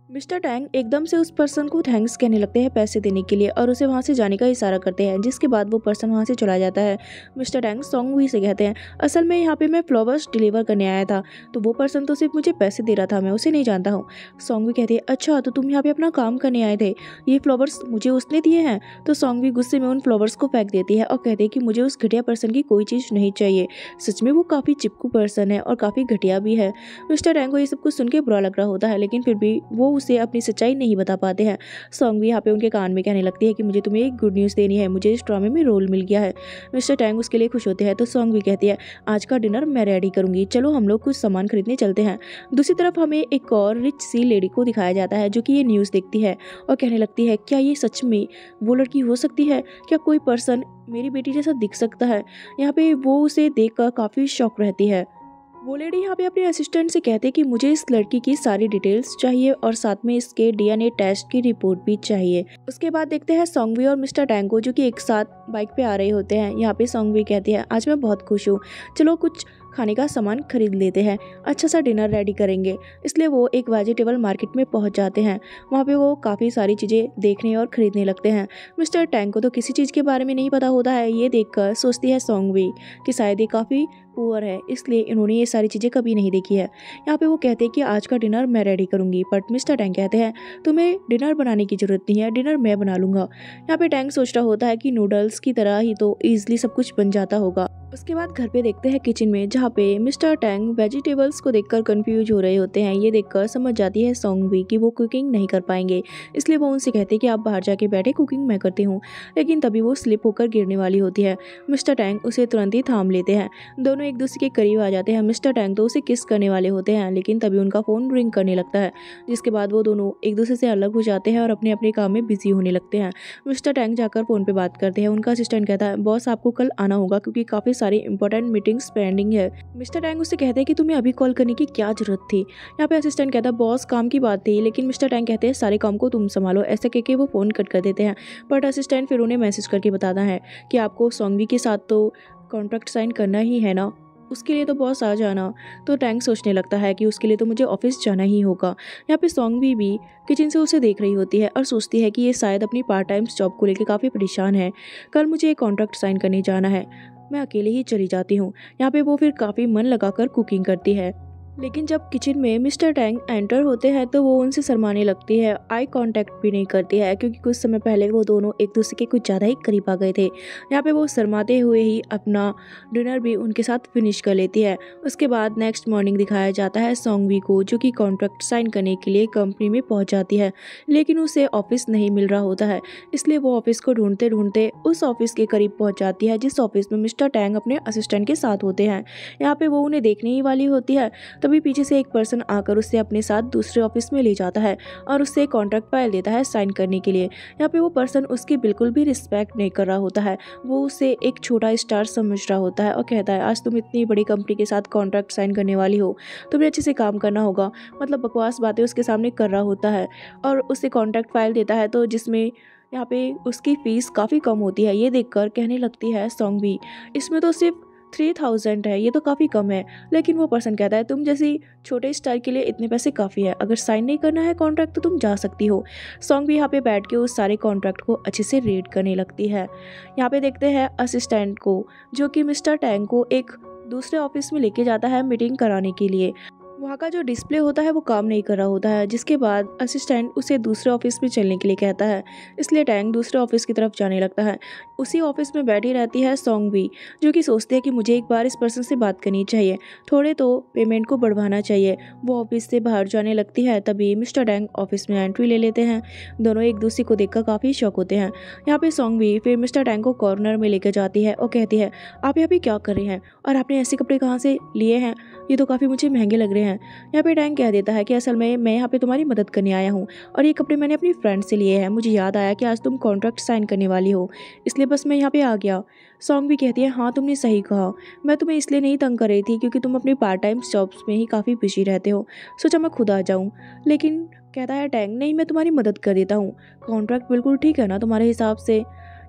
मिस्टर टैंग एकदम से उस पर्सन को थैंक्स कहने लगते हैं पैसे देने के लिए और उसे वहाँ से जाने का इशारा करते हैं, जिसके बाद वो पर्सन वहाँ से चला जाता है। मिस्टर टैंग सॉन्ग भी से कहते हैं, असल में यहाँ पे मैं फ्लावर्स डिलीवर करने आया था, तो वो पर्सन तो सिर्फ मुझे पैसे दे रहा था, मैं उसे नहीं जानता हूँ। सॉन्ग भी कहती है, अच्छा तो तुम यहाँ पे अपना काम करने आए थे, ये फ्लावर्स मुझे उसने दिए हैं। तो सॉन्ग भी गुस्से में उन फ्लावर्स को फेंक देती है और कहती है कि मुझे उस घटिया पर्सन की कोई चीज़ नहीं चाहिए। सच में वो काफ़ी चिपकू पर्सन है और काफ़ी घटिया भी है। मिस्टर टैंग को ये सब कुछ सुन के बुरा लग रहा होता है, लेकिन फिर भी वो उसे अपनी सच्चाई नहीं बता पाते हैं। सॉन्ग भी यहाँ पे उनके कान में कहने लगती है कि मुझे तुम्हें एक गुड न्यूज़ देनी है, मुझे इस ड्रामे में रोल मिल गया है। मिस्टर टैंग उसके लिए खुश होते हैं, तो सॉन्ग भी कहती है, आज का डिनर मैं रेडी करूंगी, चलो हम लोग कुछ सामान खरीदने चलते हैं। दूसरी तरफ हमें एक और रिच सी लेडी को दिखाया जाता है जो कि ये न्यूज़ देखती है और कहने लगती है, क्या ये सच में वो लड़की हो सकती है? क्या कोई पर्सन मेरी बेटी जैसा दिख सकता है? यहाँ पे वो उसे देखकर काफ़ी शॉक रहती है। वो लेडी यहाँ पे अपने असिस्टेंट से कहते हैं कि मुझे इस लड़की की सारी डिटेल्स चाहिए और साथ में इसके डीएनए टेस्ट की रिपोर्ट भी चाहिए। उसके बाद देखते हैं सॉन्गवी और मिस्टर टैंग को जो कि एक साथ बाइक पे आ रहे होते हैं। यहाँ पे सॉन्गवी कहती है, आज मैं बहुत खुश हूँ, चलो कुछ खाने का सामान खरीद लेते हैं, अच्छा सा डिनर रेडी करेंगे। इसलिए वो एक वेजिटेबल मार्केट में पहुंच जाते हैं। वहाँ पे वो काफ़ी सारी चीज़ें देखने और ख़रीदने लगते हैं। मिस्टर टैंग को तो किसी चीज़ के बारे में नहीं पता होता है। ये देखकर सोचती है सॉन्गवी कि शायद ये काफ़ी पुअर है, इसलिए इन्होंने ये सारी चीज़ें कभी नहीं देखी है। यहाँ पे वो कहते हैं कि आज का डिनर मैं रेडी करूँगी, बट मिस्टर टैंग कहते हैं तुम्हें डिनर बनाने की ज़रूरत नहीं है, डिनर मैं बना लूँगा। यहाँ पे टैंग सोच रहा होता है कि नूडल्स की तरह ही तो ईजिली सब कुछ बन जाता होगा। उसके बाद घर पे देखते हैं किचन में, जहाँ पे मिस्टर टैंग वेजिटेबल्स को देखकर कंफ्यूज हो रहे होते हैं। ये देखकर समझ जाती है सॉन्गवी कि वो कुकिंग नहीं कर पाएंगे, इसलिए वो उनसे कहते हैं कि आप बाहर जाके बैठे, कुकिंग मैं करती हूँ। लेकिन तभी वो स्लिप होकर गिरने वाली होती है। मिस्टर टैंग उसे तुरंत ही थाम लेते हैं। दोनों एक दूसरे के करीब आ जाते हैं। मिस्टर टैंग तो उसे किस करने वाले होते हैं, लेकिन तभी उनका फ़ोन रिंग करने लगता है, जिसके बाद वो दोनों एक दूसरे से अलग हो जाते हैं और अपने अपने काम में बिजी होने लगते हैं। मिस्टर टैंग जाकर फ़ोन पर बात करते हैं। उनका असिस्टेंट कहता है, बॉस आपको कल आना होगा क्योंकि काफ़ी सारी इंपॉर्टेंट मीटिंग्स पेंडिंग है। मिस्टर टैंग उससे कहते हैं कि तुम्हें अभी कॉल करने की क्या जरूरत थी। यहाँ पे असिस्टेंट कहता है, बॉस काम की बात थी, लेकिन मिस्टर टैंग कहते हैं सारे काम को तुम संभालो। ऐसे कहके वो फ़ोन कट कर देते हैं। बट असिस्टेंट फिर उन्हें मैसेज करके बताता है कि आपको सॉन्गवी के साथ तो कॉन्ट्रैक्ट साइन करना ही है ना, उसके लिए तो बॉस आ जाना। तो टैंग सोचने लगता है कि उसके लिए तो मुझे ऑफिस जाना ही होगा। यहाँ पे सॉन्गवी भी किचन से उसे देख रही होती है और सोचती है कि ये शायद अपनी पार्ट टाइम जॉब को लेकर काफ़ी परेशान है। कल मुझे एक कॉन्ट्रैक्ट साइन करने जाना है, मैं अकेले ही चली जाती हूँ। यहाँ पे वो फिर काफ़ी मन लगाकर कुकिंग करती है। लेकिन जब किचन में मिस्टर टैंग एंटर होते हैं तो वो उनसे शर्माने लगती है, आई कांटेक्ट भी नहीं करती है, क्योंकि कुछ समय पहले वो दोनों एक दूसरे के कुछ ज़्यादा ही करीब आ गए थे। यहाँ पे वो शर्माते हुए ही अपना डिनर भी उनके साथ फिनिश कर लेती है। उसके बाद नेक्स्ट मॉर्निंग दिखाया जाता है सॉन्गवी को, जो कि कॉन्ट्रैक्ट साइन करने के लिए कंपनी में पहुँच जाती है, लेकिन उसे ऑफिस नहीं मिल रहा होता है। इसलिए वो ऑफिस को ढूंढते ढूंढते उस ऑफिस के करीब पहुँच जाती है जिस ऑफिस में मिस्टर टैंग अपने असिस्टेंट के साथ होते हैं। यहाँ पे वो उन्हें देखने ही वाली होती है, तभी पीछे से एक पर्सन आकर उससे अपने साथ दूसरे ऑफिस में ले जाता है और उससे कॉन्ट्रैक्ट फाइल देता है साइन करने के लिए। यहाँ पे वो पर्सन उसकी बिल्कुल भी रिस्पेक्ट नहीं कर रहा होता है। वो उसे एक छोटा स्टार समझ रहा होता है और कहता है, आज तुम इतनी बड़ी कंपनी के साथ कॉन्ट्रैक्ट साइन करने वाली हो, तुम्हें अच्छे से काम करना होगा। मतलब बकवास बातें उसके सामने कर रहा होता है और उससे कॉन्ट्रैक्ट फाइल देता है, तो जिसमें यहाँ पे उसकी फ़ीस काफ़ी कम होती है। ये देखकर कहने लगती है सॉन्गवी, इसमें तो सिर्फ 3000 है, ये तो काफ़ी कम है। लेकिन वो पर्सन कहता है, तुम जैसी छोटे स्टार के लिए इतने पैसे काफ़ी है, अगर साइन नहीं करना है कॉन्ट्रैक्ट तो तुम जा सकती हो। सॉन्ग भी यहाँ पे बैठ के उस सारे कॉन्ट्रैक्ट को अच्छे से रीड करने लगती है। यहाँ पे देखते हैं असिस्टेंट को, जो कि मिस्टर टैंग को एक दूसरे ऑफिस में लेके जाता है मीटिंग कराने के लिए। वहाँ का जो डिस्प्ले होता है वो काम नहीं कर रहा होता है, जिसके बाद असिस्टेंट उसे दूसरे ऑफिस में चलने के लिए कहता है। इसलिए टैंग दूसरे ऑफिस की तरफ जाने लगता है। उसी ऑफिस में बैठी रहती है सॉन्ग भी, जो कि सोचती है कि मुझे एक बार इस पर्सन से बात करनी चाहिए, थोड़े तो पेमेंट को बढ़वाना चाहिए। वो ऑफिस से बाहर जाने लगती है, तभी मिस्टर टैंग ऑफिस में एंट्री ले लेते हैं। दोनों एक दूसरे को देखकर काफ़ी शौक होते हैं। यहाँ पे सॉन्ग भी फिर मिस्टर टैंग को कॉर्नर में लेकर जाती है और कहती है, आप यहाँ पे क्या कर रहे हैं और आपने ऐसे कपड़े कहाँ से लिए हैं, ये तो काफ़ी मुझे महंगे लग रहे हैं। यहाँ पे टैंग कह देता है कि असल में मैं यहाँ पे तुम्हारी मदद करने आया हूँ और ये कपड़े मैंने अपनी फ्रेंड से लिए हैं। मुझे याद आया कि आज तुम कॉन्ट्रैक्ट साइन करने वाली हो, इसलिए बस मैं यहाँ पे आ गया। सॉन्ग भी कहती है, हाँ तुमने सही कहा, मैं तुम्हें इसलिए नहीं तंग कर रही थी क्योंकि तुम अपनी पार्ट टाइम जॉब्स में ही काफ़ी बिजी रहते हो, सोचा मैं खुद आ जाऊँ। लेकिन कहता है टैंग, नहीं मैं तुम्हारी मदद कर देता हूँ, कॉन्ट्रैक्ट बिल्कुल ठीक है ना तुम्हारे हिसाब से।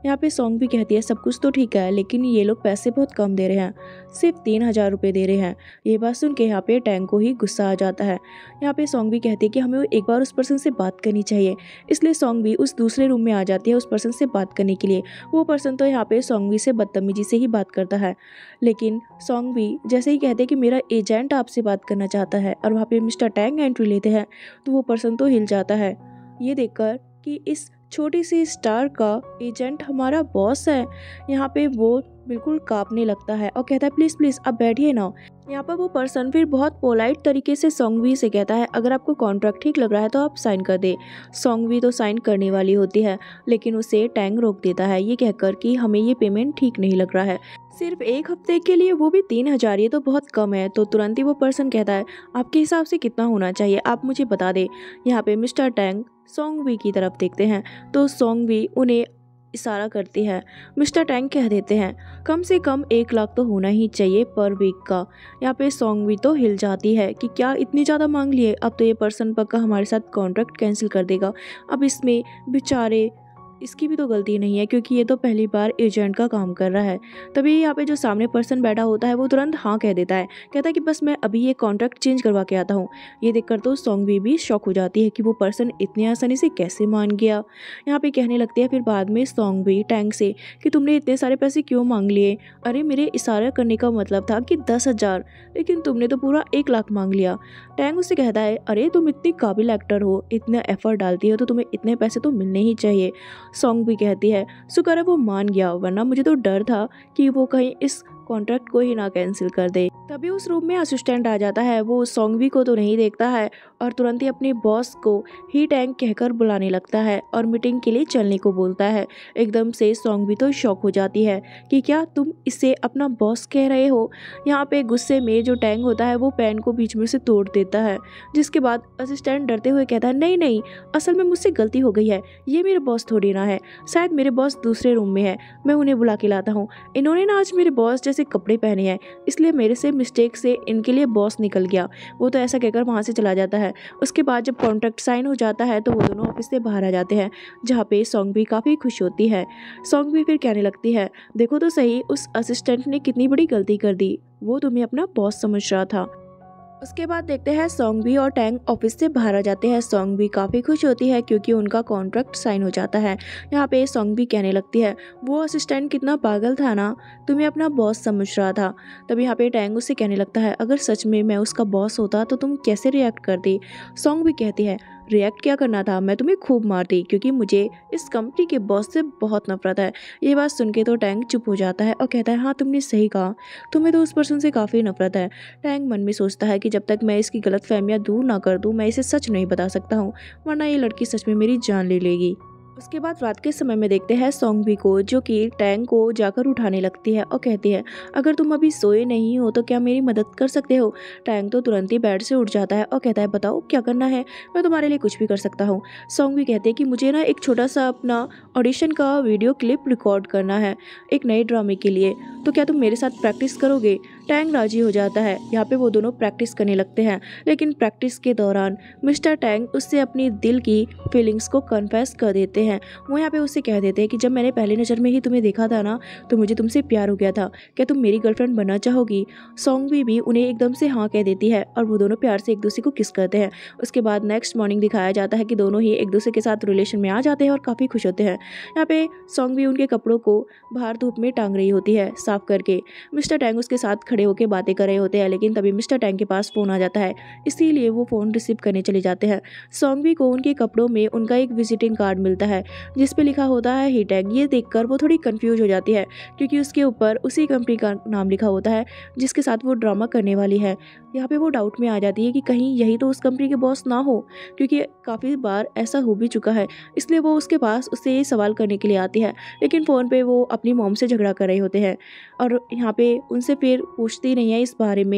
यहाँ पे सॉन्ग भी कहती है सब कुछ तो ठीक है, लेकिन ये लोग पैसे बहुत कम दे रहे हैं, सिर्फ 3,000 रुपये दे रहे हैं। ये बात सुन के यहाँ पे टैंग को ही गुस्सा आ जाता है। यहाँ पे सॉन्ग भी कहती है कि हमें एक बार उस पर्सन से बात करनी चाहिए, इसलिए सॉन्ग भी उस दूसरे रूम में आ जाती है उस पर्सन से बात करने के लिए। वो पर्सन तो यहाँ पे सॉन्ग भी से बदतमीजी से ही बात करता है, लेकिन सॉन्ग भी जैसे ही कहते हैं कि मेरा एजेंट आपसे बात करना चाहता है और वहाँ पे मिस्टर टैंग एंट्री लेते हैं, तो वो पर्सन तो हिल जाता है ये देखकर कि इस छोटी सी स्टार का एजेंट हमारा बॉस है। यहाँ पे वो बिल्कुल कांपने लगता है और कहता है प्लीज़ प्लीज़ आप बैठिए ना। यहाँ पर वो पर्सन फिर बहुत पोलाइट तरीके से सॉन्गवी से कहता है अगर आपको कॉन्ट्रैक्ट ठीक लग रहा है तो आप साइन कर दे। सॉन्गवी तो साइन करने वाली होती है, लेकिन उसे टैंग रोक देता है ये कहकर कि हमें ये पेमेंट ठीक नहीं लग रहा है, सिर्फ 1 हफ्ते के लिए, वो भी 3,000, ये तो बहुत कम है। तो तुरंत ही वो पर्सन कहता है आपके हिसाब से कितना होना चाहिए, आप मुझे बता दें। यहाँ पे मिस्टर टैंग सॉन्गवी की तरफ देखते हैं तो सॉन्गवी उन्हें इशारा करती है। मिस्टर टैंग कह देते हैं कम से कम 1 लाख तो होना ही चाहिए पर वीक का। यहाँ पे सॉन्गवी तो हिल जाती है कि क्या इतनी ज़्यादा मांग लिए, अब तो ये पर्सन पक्का हमारे साथ कॉन्ट्रैक्ट कैंसिल कर देगा। अब इसमें बेचारे इसकी भी तो गलती नहीं है क्योंकि ये तो पहली बार एजेंट का काम कर रहा है। तभी यहाँ पे जो सामने पर्सन बैठा होता है वो तुरंत हाँ कह देता है, कहता है कि बस मैं अभी ये कॉन्ट्रैक्ट चेंज करवा के आता हूँ। ये देखकर तो सॉन्गवी भी शॉक हो जाती है कि वो पर्सन इतनी आसानी से कैसे मान गया। यहाँ पे कहने लगती है फिर बाद में सॉन्गवी टैंग से कि तुमने इतने सारे पैसे क्यों मांग लिए, अरे मेरे इशारा करने का मतलब था कि 10,000, लेकिन तुमने तो पूरा 1 लाख मांग लिया। टैंग उससे कहता है अरे तुम इतनी काबिल एक्टर हो, इतना एफर्ट डालती हो तो तुम्हें इतने पैसे तो मिलने ही चाहिए। सॉन्ग भी कहती है शुक्र है वो मान गया, वरना मुझे तो डर था कि वो कहीं इस कॉन्ट्रैक्ट को ही ना कैंसिल कर दे। तभी उस रूम में असिस्टेंट आ जाता है, वो सॉन्गवी को तो नहीं देखता है और तुरंत ही अपने बॉस को ही टैंग कहकर बुलाने लगता है और मीटिंग के लिए चलने को बोलता है। एकदम से सॉन्गवी तो शॉक हो जाती है कि क्या तुम इसे अपना बॉस कह रहे हो। यहाँ पे गुस्से में जो टैंग होता है वो पेन को बीच में से तोड़ देता है, जिसके बाद असिस्टेंट डरते हुए कहता है नहीं नहीं, असल में मुझसे गलती हो गई है, ये मेरे बॉस थोड़ी ना है, शायद मेरे बॉस दूसरे रूम में है, मैं उन्हें बुला के लाता हूँ। इन्होंने ना आज मेरे बॉस जैसे कपड़े पहने हैं, इसलिए मेरे से मिस्टेक से इनके लिए बॉस निकल गया। वो तो ऐसा कहकर वहाँ से चला जाता है। उसके बाद जब कॉन्ट्रैक्ट साइन हो जाता है तो वो दोनों ऑफिस से बाहर आ जाते हैं, जहाँ पे सॉन्गवी काफ़ी खुश होती है। सॉन्गवी फिर कहने लगती है देखो तो सही उस असिस्टेंट ने कितनी बड़ी गलती कर दी, वो तुम्हें अपना बॉस समझ रहा था। उसके बाद देखते हैं सॉन्गवी और टैंग ऑफिस से बाहर आ जाते हैं। सॉन्गवी काफ़ी खुश होती है क्योंकि उनका कॉन्ट्रैक्ट साइन हो जाता है। यहाँ पे सॉन्गवी कहने लगती है वो असिस्टेंट कितना पागल था ना, तुम्हें अपना बॉस समझ रहा था। तभी यहाँ पे टैंग उससे कहने लगता है अगर सच में मैं उसका बॉस होता तो तुम कैसे रिएक्ट करती। सॉन्गवी कहती है रिएक्ट क्या करना था, मैं तुम्हें खूब मारती क्योंकि मुझे इस कंपनी के बॉस से बहुत नफरत है। ये बात सुन के तो टैंग चुप हो जाता है और कहता है हाँ तुमने सही कहा, तुम्हें तो उस पर्सन से काफ़ी नफरत है। टैंग मन में सोचता है कि जब तक मैं इसकी गलतफहमियां दूर ना कर दूं मैं इसे सच नहीं बता सकता हूँ, वरना ये लड़की सच में मेरी जान ले लेगी। उसके बाद रात के समय में देखते हैं सॉन्गवी को, जो कि टैंग को जाकर उठाने लगती है और कहती है अगर तुम अभी सोए नहीं हो तो क्या मेरी मदद कर सकते हो। टैंग तो तुरंत ही बेड से उठ जाता है और कहता है बताओ क्या करना है, मैं तुम्हारे लिए कुछ भी कर सकता हूँ। सॉन्गवी कहते हैं कि मुझे ना एक छोटा सा अपना ऑडिशन का वीडियो क्लिप रिकॉर्ड करना है एक नए ड्रामे के लिए, तो क्या तुम मेरे साथ प्रैक्टिस करोगे। टैंग राजी हो जाता है। यहाँ पे वो दोनों प्रैक्टिस करने लगते हैं, लेकिन प्रैक्टिस के दौरान मिस्टर टैंग उससे अपनी दिल की फीलिंग्स को कन्फेस कर देते हैं। वो यहाँ पे उससे कह देते हैं कि जब मैंने पहली नज़र में ही तुम्हें देखा था ना तो मुझे तुमसे प्यार हो गया था, क्या तुम मेरी गर्लफ्रेंड बनना चाहोगी। सॉन्गवी भी उन्हें एकदम से हाँ कह देती है और वो दोनों प्यार से एक दूसरे को किस करते हैं। उसके बाद नेक्स्ट मॉर्निंग दिखाया जाता है कि दोनों ही एक दूसरे के साथ रिलेशन में आ जाते हैं और काफ़ी खुश होते हैं। यहाँ पे सॉन्गवी उनके कपड़ों को बाहर धूप में टांग रही होती है साफ करके। मिस्टर टैंग उसके साथ खड़े होकर बातें कर रहे होते हैं, लेकिन तभी मिस्टर टैंग के पास फ़ोन आ जाता है, इसीलिए वो फ़ोन रिसीव करने चले जाते हैं। सॉन्गवी को उनके कपड़ों में उनका एक विजिटिंग कार्ड मिलता है जिस पे लिखा होता है ही टैंग। ये देखकर वो थोड़ी कंफ्यूज हो जाती है क्योंकि उसके ऊपर उसी कंपनी का नाम लिखा होता है जिसके साथ वो ड्रामा करने वाली है। यहाँ पे वो डाउट में आ जाती है कि कहीं यही तो उस कंपनी के बॉस ना हो, क्योंकि काफ़ी बार ऐसा हो भी चुका है। इसलिए वो उसके पास उससे ये सवाल करने के लिए आती है, लेकिन फ़ोन पे वो अपनी मॉम से झगड़ा कर रहे होते हैं और यहाँ पे उनसे फिर पूछती नहीं है इस बारे में।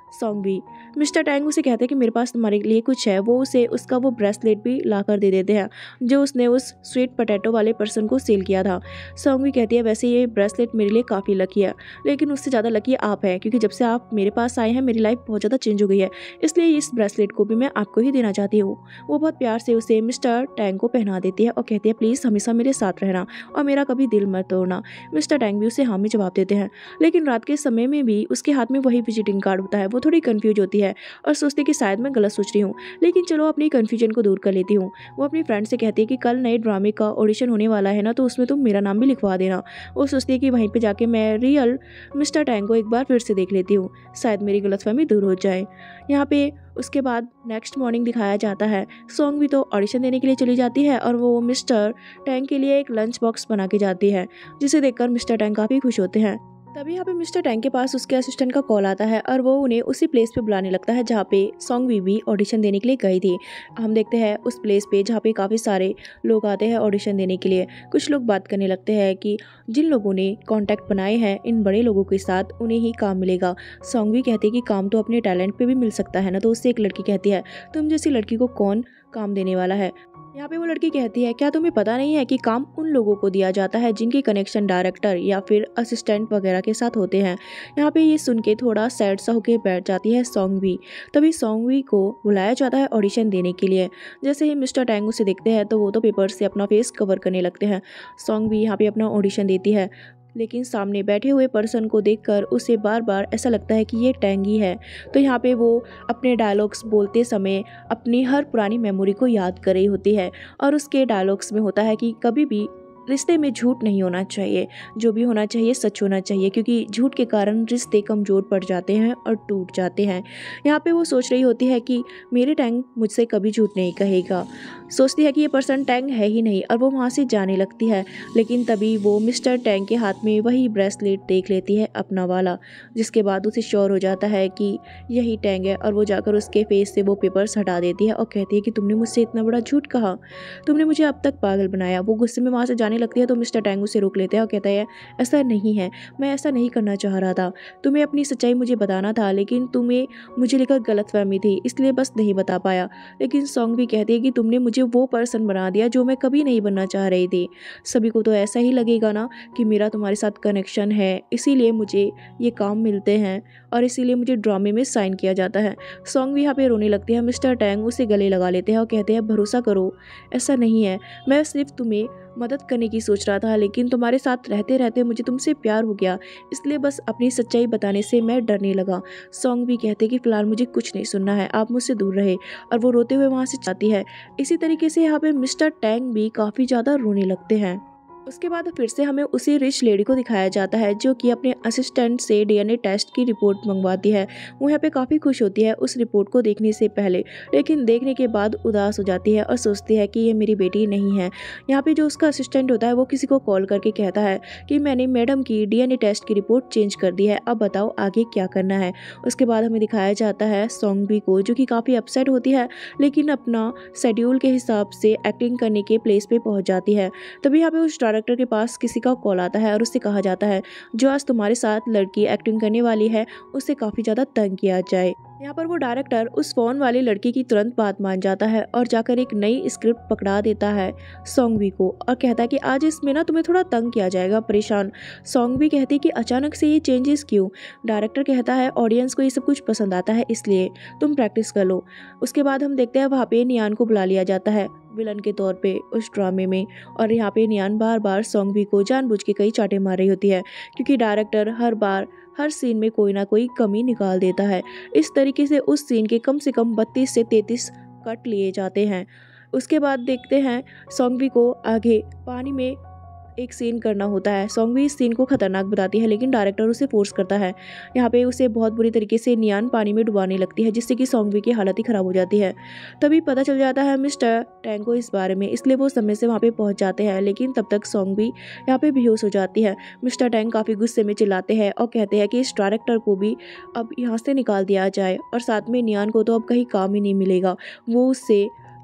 सॉन्ग भी। मिस्टर टैंग उसे कहते हैं कि मेरे पास तुम्हारे लिए कुछ है। वो उसे उसका वो ब्रेसलेट भी ला कर दे देते हैं जो उसने उस स्वीट पोटैटो वाले पर्सन को सेल किया था। सॉन्ग भी कहती है वैसे ये ब्रेसलेट मेरे लिए काफ़ी लकी है, लेकिन उससे ज़्यादा लकी आप है, क्योंकि जब से आप मेरे पास आए हैं मेरी लाइफ बहुत ज़्यादा चेंज हो गई है, इसलिए इस ब्रेसलेट को भी मैं आपको ही देना चाहती हूँ। वो बहुत प्यार से उसे मिस्टर टैंग को पहना देती है और कहती है प्लीज़ हमेशा मेरे साथ रहना और मेरा कभी दिल मत तोड़ना। मिस्टर टैंग भी उसे हाँ में जवाब देते हैं, लेकिन रात के समय में भी उसके हाथ में वही विजिटिंग कार्ड होता है। वो थोड़ी कन्फ्यूज होती है और सोचती है कि शायद मैं गलत सोच रही हूँ, लेकिन चलो अपनी कन्फ्यूजन को दूर कर लेती हूँ। वो अपनी फ्रेंड से कहती है कि कल नए ड्रामे का ऑडिशन होने वाला है ना, तो उसमें तुम मेरा नाम भी लिखवा देना। वो सोचती है कि वहीं पे जाके मैं रियल मिस्टर टैंग को एक बार फिर से देख लेती हूँ, शायद मेरी गलतफहमी दूर हो जाए। यहाँ पे उसके बाद नेक्स्ट मॉर्निंग दिखाया जाता है। सॉन्ग भी तो ऑडिशन देने के लिए चली जाती है और वो मिस्टर टैंग के लिए एक लंच बॉक्स बना के जाती है, जिसे देखकर मिस्टर टैंग काफ़ी खुश होते हैं। तभी यहाँ पे मिस्टर टैंग के पास उसके असिस्टेंट का कॉल आता है और वो उन्हें उसी प्लेस पे बुलाने लगता है जहाँ पे सॉन्ग भी ऑडिशन देने के लिए गई थी। हम देखते हैं उस प्लेस पे जहाँ पे काफ़ी सारे लोग आते हैं ऑडिशन देने के लिए। कुछ लोग बात करने लगते हैं कि जिन लोगों ने कॉन्टैक्ट बनाए हैं इन बड़े लोगों के साथ उन्हें ही काम मिलेगा। सॉन्ग भी कहती है कि काम तो अपने टैलेंट पे भी मिल सकता है ना। तो उससे एक लड़की कहती है तुम जैसी लड़की को कौन काम देने वाला है। यहाँ पे वो लड़की कहती है क्या तुम्हें पता नहीं है कि काम उन लोगों को दिया जाता है जिनके कनेक्शन डायरेक्टर या फिर असिस्टेंट वगैरह के साथ होते हैं। यहाँ पे ये सुन के थोड़ा सैड सा होके बैठ जाती है सॉन्ग भी। तभी सॉन्ग भी को बुलाया जाता है ऑडिशन देने के लिए। जैसे ही मिस्टर टैंग उसे देखते हैं तो वो तो पेपर से अपना फेस कवर करने लगते हैं। सॉन्ग भी यहाँ पे अपना ऑडिशन देती है, लेकिन सामने बैठे हुए पर्सन को देखकर उसे बार बार ऐसा लगता है कि ये टैंग ही है। तो यहाँ पे वो अपने डायलॉग्स बोलते समय अपनी हर पुरानी मेमोरी को याद कर रही होती है और उसके डायलॉग्स में होता है कि कभी भी रिश्ते में झूठ नहीं होना चाहिए, जो भी होना चाहिए सच होना चाहिए, क्योंकि झूठ के कारण रिश्ते कमज़ोर पड़ जाते हैं और टूट जाते हैं। यहाँ पे वो सोच रही होती है कि मेरे टैंग मुझसे कभी झूठ नहीं कहेगा। सोचती है कि ये पर्सन टैंग है ही नहीं और वो वहाँ से जाने लगती है, लेकिन तभी वो मिस्टर टैंग के हाथ में वही ब्रेसलेट देख लेती है अपना वाला, जिसके बाद उसे श्योर हो जाता है कि यही टैंग है और वो जाकर उसके फेस से वो पेपर्स हटा देती है और कहती है कि तुमने मुझसे इतना बड़ा झूठ कहा, तुमने मुझे अब तक पागल बनाया। वो गुस्से में वहाँ से जाने लगती है तो मिस्टर टैंग उसे रोक लेते हैं और कहता है ऐसा नहीं है, मैं ऐसा नहीं करना चाह रहा था, तुम्हें अपनी सच्चाई मुझे बताना था, लेकिन तुम्हें मुझे लेकर गलतफहमी थी इसलिए बस नहीं बता पाया। लेकिन सॉन्ग भी कहती है कि तुमने मुझे वो पर्सन बना दिया जो मैं कभी नहीं बनना चाह रही थी। सभी को तो ऐसा ही लगेगा ना कि मेरा तुम्हारे साथ कनेक्शन है, इसीलिए मुझे ये काम मिलते हैं और इसीलिए मुझे ड्रामे में साइन किया जाता है। सॉन्ग भी यहाँ पे रोने लगती है। मिस्टर टैंग उसे गले लगा लेते हैं और कहते हैं भरोसा करो, ऐसा नहीं है, मैं सिर्फ तुम्हें मदद करने की सोच रहा था, लेकिन तुम्हारे साथ रहते रहते मुझे तुमसे प्यार हो गया, इसलिए बस अपनी सच्चाई बताने से मैं डरने लगा। सॉन्ग भी कहते कि फ़िलहाल मुझे कुछ नहीं सुनना है, आप मुझसे दूर रहे, और वो रोते हुए वहाँ से जाती है। इसी तरीके से यहाँ पे मिस्टर टैंग भी काफ़ी ज़्यादा रोने लगते हैं। उसके बाद फिर से हमें उसी रिच लेडी को दिखाया जाता है जो कि अपने असिस्टेंट से डीएनए टेस्ट की रिपोर्ट मंगवाती है। वो यहाँ पे काफ़ी खुश होती है उस रिपोर्ट को देखने से पहले, लेकिन देखने के बाद उदास हो जाती है और सोचती है कि ये मेरी बेटी नहीं है। यहाँ पे जो उसका असिस्टेंट होता है वो किसी को कॉल करके कहता है कि मैंने मैडम की डीएनए टेस्ट की रिपोर्ट चेंज कर दी है, अब बताओ आगे क्या करना है। उसके बाद हमें दिखाया जाता है सॉन्ग को जो कि काफ़ी अपसेट होती है, लेकिन अपना शेड्यूल के हिसाब से एक्टिंग करने के प्लेस पे पहुँच जाती है। तभी यहाँ पे उस डायरेक्टर के पास किसी का कॉल आता है और उससे कहा जाता है जो आज तुम्हारे साथ लड़की एक्टिंग करने वाली है उससे काफ़ी ज़्यादा तंग किया जाए। यहाँ पर वो डायरेक्टर उस फ़ोन वाली लड़की की तुरंत बात मान जाता है और जाकर एक नई स्क्रिप्ट पकड़ा देता है सॉन्ग को और कहता है कि आज इसमें ना तुम्हें थोड़ा तंग किया जाएगा, परेशान। सॉन्ग भी कहती है कि अचानक से ये चेंजेस क्यों। डायरेक्टर कहता है ऑडियंस को ये सब कुछ पसंद आता है इसलिए तुम प्रैक्टिस कर लो। उसके बाद हम देखते हैं वहाँ पे नियान को बुला लिया जाता है विलन के तौर पे उस ड्रामे में, और यहाँ पे नियान बार बार सॉन्ग को जानबूझ के कई चाटे मार रही होती है क्योंकि डायरेक्टर हर बार हर सीन में कोई ना कोई कमी निकाल देता है। इस तरीके से उस सीन के कम से कम 32 से 33 कट लिए जाते हैं। उसके बाद देखते हैं सॉन्ग को आगे पानी में एक सीन करना होता है। सॉन्ग इस सीन को खतरनाक बताती है, लेकिन डायरेक्टर उसे फोर्स करता है। यहाँ पे उसे बहुत बुरी तरीके से नियान पानी में डुबाने लगती है जिससे कि सॉन्ग की हालत ही ख़राब हो जाती है। तभी पता चल जाता है मिस्टर टैंग को इस बारे में, इसलिए वो समय से वहाँ पे पहुँच जाते हैं, लेकिन तब तक सॉन्ग भी यहाँ पे बेहोश हो जाती है। मिस्टर टैंग काफ़ी गुस्से में चिल्लाते हैं और कहते हैं कि इस डायरेक्टर को भी अब यहाँ से निकाल दिया जाए और साथ में नियान को तो अब कहीं काम ही नहीं मिलेगा। वो उससे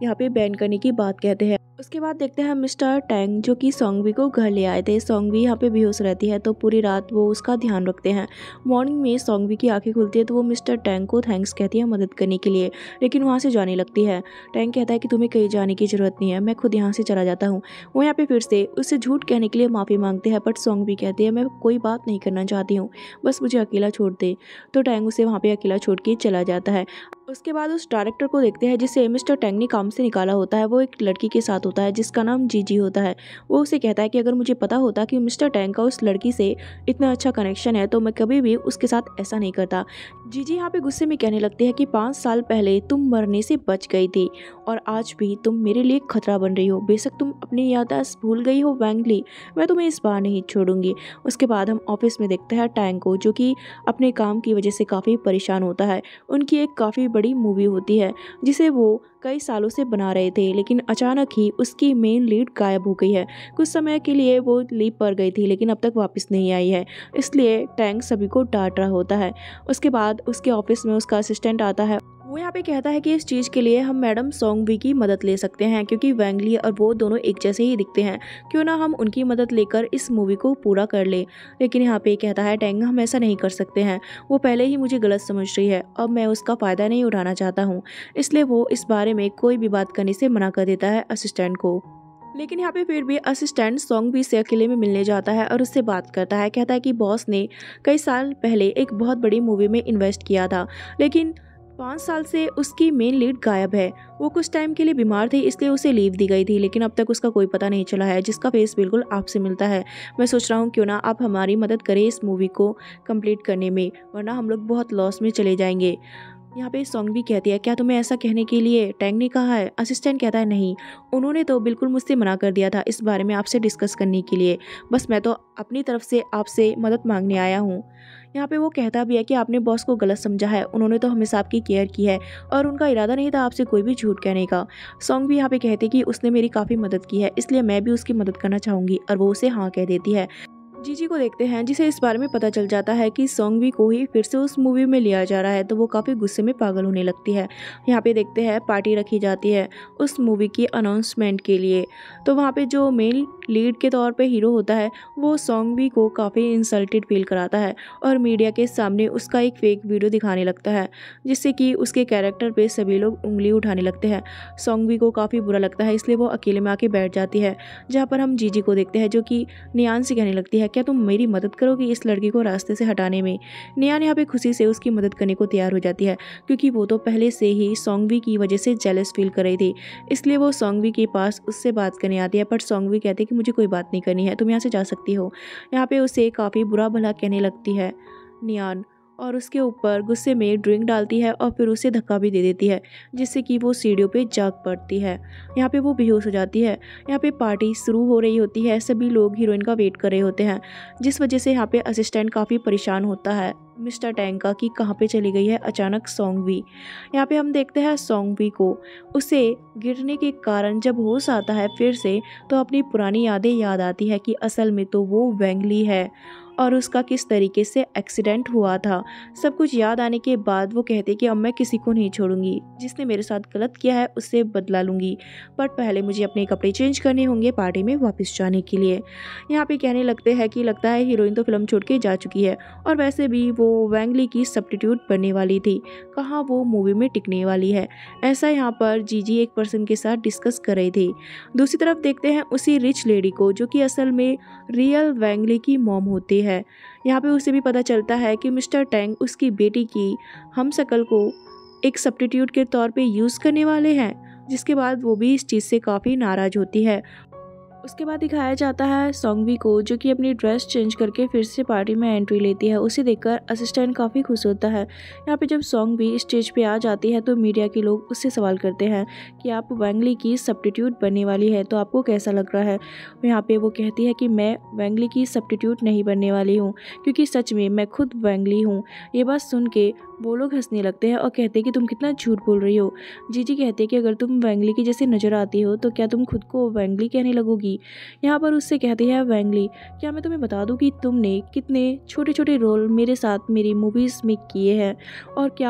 यहाँ पे बैन करने की बात कहते हैं। उसके बाद देखते हैं मिस्टर टैंग जो कि सोंगवी को घर ले आए थे। सोंगवी यहाँ पे बेहोश रहती है तो पूरी रात वो उसका ध्यान रखते हैं। मॉर्निंग में सोंगवी की आंखें खुलती है तो वो मिस्टर टैंग को थैंक्स कहती है मदद करने के लिए, लेकिन वहाँ से जाने लगती है। टैंग कहता है कि तुम्हें कहीं जाने की ज़रूरत नहीं है, मैं खुद यहाँ से चला जाता हूँ। वो यहाँ पे फिर से उससे झूठ कहने के लिए माफ़ी मांगते हैं, बट सोंगवी कहती है मैं कोई बात नहीं करना चाहती हूँ, बस मुझे अकेला छोड़ दे। तो टैंग उसे वहाँ पे अकेला छोड़ के चला जाता है। उसके बाद उस डायरेक्टर को देखते हैं जिसे मिस्टर टैंग ने काम से निकाला होता है। वो एक लड़की के साथ होता है जिसका नाम जीजी होता है। वो उसे कहता है कि अगर मुझे पता होता कि मिस्टर टैंग का उस लड़की से इतना अच्छा कनेक्शन है तो मैं कभी भी उसके साथ ऐसा नहीं करता। जीजी यहाँ पे गुस्से में कहने लगती है कि 5 साल पहले तुम मरने से बच गई थी और आज भी तुम मेरे लिए खतरा बन रही हो। बेशक तुम अपनी याददाश्त भूल गई हो वैंग ली, मैं तुम्हें इस बार नहीं छोड़ूंगी। उसके बाद हम ऑफिस में देखते हैं टैंग को जो कि अपने काम की वजह से काफ़ी परेशान होता है। उनकी एक काफ़ी बड़ी मूवी होती है जिसे वो कई सालों से बना रहे थे, लेकिन अचानक ही उसकी मेन लीड गायब हो गई है। कुछ समय के लिए वो लीव पर गई थी लेकिन अब तक वापस नहीं आई है, इसलिए टैंग सभी को डांट रहा होता है। उसके बाद उसके ऑफिस में उसका असिस्टेंट आता है। वो यहाँ पे कहता है कि इस चीज़ के लिए हम मैडम सोंगवी की मदद ले सकते हैं क्योंकि वैंग ली और वो दोनों एक जैसे ही दिखते हैं, क्यों ना हम उनकी मदद लेकर इस मूवी को पूरा कर ले। लेकिन यहाँ पे कहता है टैंग हम ऐसा नहीं कर सकते हैं, वो पहले ही मुझे गलत समझ रही है, अब मैं उसका फ़ायदा नहीं उठाना चाहता हूँ। इसलिए वो इस बारे में कोई भी बात करने से मना कर देता है असिस्टेंट को। लेकिन यहाँ पे फिर भी असिस्टेंट सोंगवी से अकेले में मिलने जाता है और उससे बात करता है। कहता है कि बॉस ने कई साल पहले एक बहुत बड़ी मूवी में इन्वेस्ट किया था, लेकिन 5 साल से उसकी मेन लीड गायब है। वो कुछ टाइम के लिए बीमार थी इसलिए उसे लीव दी गई थी, लेकिन अब तक उसका कोई पता नहीं चला है, जिसका फेस बिल्कुल आपसे मिलता है। मैं सोच रहा हूँ क्यों ना आप हमारी मदद करें इस मूवी को कंप्लीट करने में, वरना हम लोग बहुत लॉस में चले जाएंगे। यहाँ पे सोंगवी कहती है क्या तुम्हें ऐसा कहने के लिए टैंग ने कहा है? असिस्टेंट कहता है नहीं, उन्होंने तो बिल्कुल मुझसे मना कर दिया था इस बारे में आपसे डिस्कस करने के लिए, बस मैं तो अपनी तरफ से आपसे मदद मांगने आया हूँ। यहाँ पे वो कहता भी है कि आपने बॉस को गलत समझा है, उन्होंने तो हमेशा आपकी केयर की है और उनका इरादा नहीं था आपसे कोई भी झूठ कहने का। सोंगवी यहाँ पे कहती है कि उसने मेरी काफ़ी मदद की है इसलिए मैं भी उसकी मदद करना चाहूँगी, और वो उसे हाँ कह देती है। जीजी को देखते हैं जिसे इस बारे में पता चल जाता है कि सोंगवी को ही फिर से उस मूवी में लिया जा रहा है, तो वो काफ़ी गुस्से में पागल होने लगती है। यहाँ पे देखते हैं पार्टी रखी जाती है उस मूवी की अनाउंसमेंट के लिए। तो वहाँ पे जो मेन लीड के तौर पे हीरो होता है वो सोंगवी को काफ़ी इंसल्टेड फील कराता है और मीडिया के सामने उसका एक फेक वीडियो दिखाने लगता है, जिससे कि उसके कैरेक्टर पे सभी लोग उंगली उठाने लगते हैं। सोंगवी को काफ़ी बुरा लगता है इसलिए वो अकेले में आके बैठ जाती है, जहाँ पर हम जीजी को देखते हैं जो कि नियान से कहने लगती है क्या तुम मेरी मदद करोगी इस लड़की को रास्ते से हटाने में। नियान यहाँ पे खुशी से उसकी मदद करने को तैयार हो जाती है क्योंकि वो तो पहले से ही सोंगवी की वजह से जेलस फील कर रही थी, इसलिए वो सोंगवी के पास उससे बात करने आती है। पर सोंगवी कहती है कि मुझे कोई बात नहीं करनी है, तुम यहाँ से जा सकती हो। यहाँ पे उसे काफ़ी बुरा भला कहने लगती है नियान, और उसके ऊपर गुस्से में ड्रिंक डालती है और फिर उसे धक्का भी दे देती है, जिससे कि वो सीढ़ियों पे जाग पड़ती है। यहाँ पे वो बेहोश हो जाती है। यहाँ पे पार्टी शुरू हो रही होती है, सभी लोग हीरोइन का वेट कर रहे होते हैं, जिस वजह से यहाँ पे असिस्टेंट काफ़ी परेशान होता है मिस्टर टैंग का कि कहाँ पे चली गई है अचानक सोंगवी। यहाँ पे हम देखते हैं सोंगवी को उसे गिरने के कारण जब होश आता है फिर से, तो अपनी पुरानी यादें याद आती है कि असल में तो वो वैंग ली है और उसका किस तरीके से एक्सीडेंट हुआ था। सब कुछ याद आने के बाद वो कहते कि अब मैं किसी को नहीं छोड़ूंगी, जिसने मेरे साथ गलत किया है उससे बदला लूँगी, बट पहले मुझे अपने कपड़े चेंज करने होंगे पार्टी में वापस जाने के लिए। यहाँ पे कहने लगते हैं कि लगता है हीरोइन तो फिल्म छोड़ के जा चुकी है, और वैसे भी वो वैंग ली की सब्स्टिट्यूट बनने वाली थी, कहाँ वो मूवी में टिकने वाली है। ऐसा यहाँ पर जीजी एक पर्सन के साथ डिस्कस कर रही थी। दूसरी तरफ देखते हैं उसी रिच लेडी को जो कि असल में रियल वैंग ली की मॉम होती है। यहाँ पे उसे भी पता चलता है कि मिस्टर टैंग उसकी बेटी की हमशक्ल को एक सब्स्टिट्यूट के तौर पे यूज़ करने वाले हैं, जिसके बाद वो भी इस चीज़ से काफ़ी नाराज़ होती है। उसके बाद दिखाया जाता है सोंगवी को जो कि अपनी ड्रेस चेंज करके फिर से पार्टी में एंट्री लेती है। उसे देखकर असिस्टेंट काफ़ी खुश होता है। यहाँ पे जब सोंगवी स्टेज पे आ जाती है तो मीडिया के लोग उससे सवाल करते हैं कि आप वैंग ली की सब्स्टिट्यूट बनने वाली है, तो आपको कैसा लग रहा है। यहाँ पे वो कहती है कि मैं वैंग ली की सब्स्टिट्यूट नहीं बनने वाली हूँ, क्योंकि सच में मैं खुद वैंग ली हूँ। ये बात सुन के वो लोग हंसने लगते हैं और कहते हैं कि तुम कितना झूठ बोल रही हो। जीजी कहते हैं कि अगर तुम वैंग ली की जैसे नज़र आती हो तो क्या तुम खुद को वैंग ली कहने लगोगी। यहाँ पर उससे कहती है वैंग ली, क्या मैं तुम्हें बता दूं कि तुमने कितने छोटे छोटे रोल मेरे साथ मेरी मूवीज़ में किए हैं, और क्या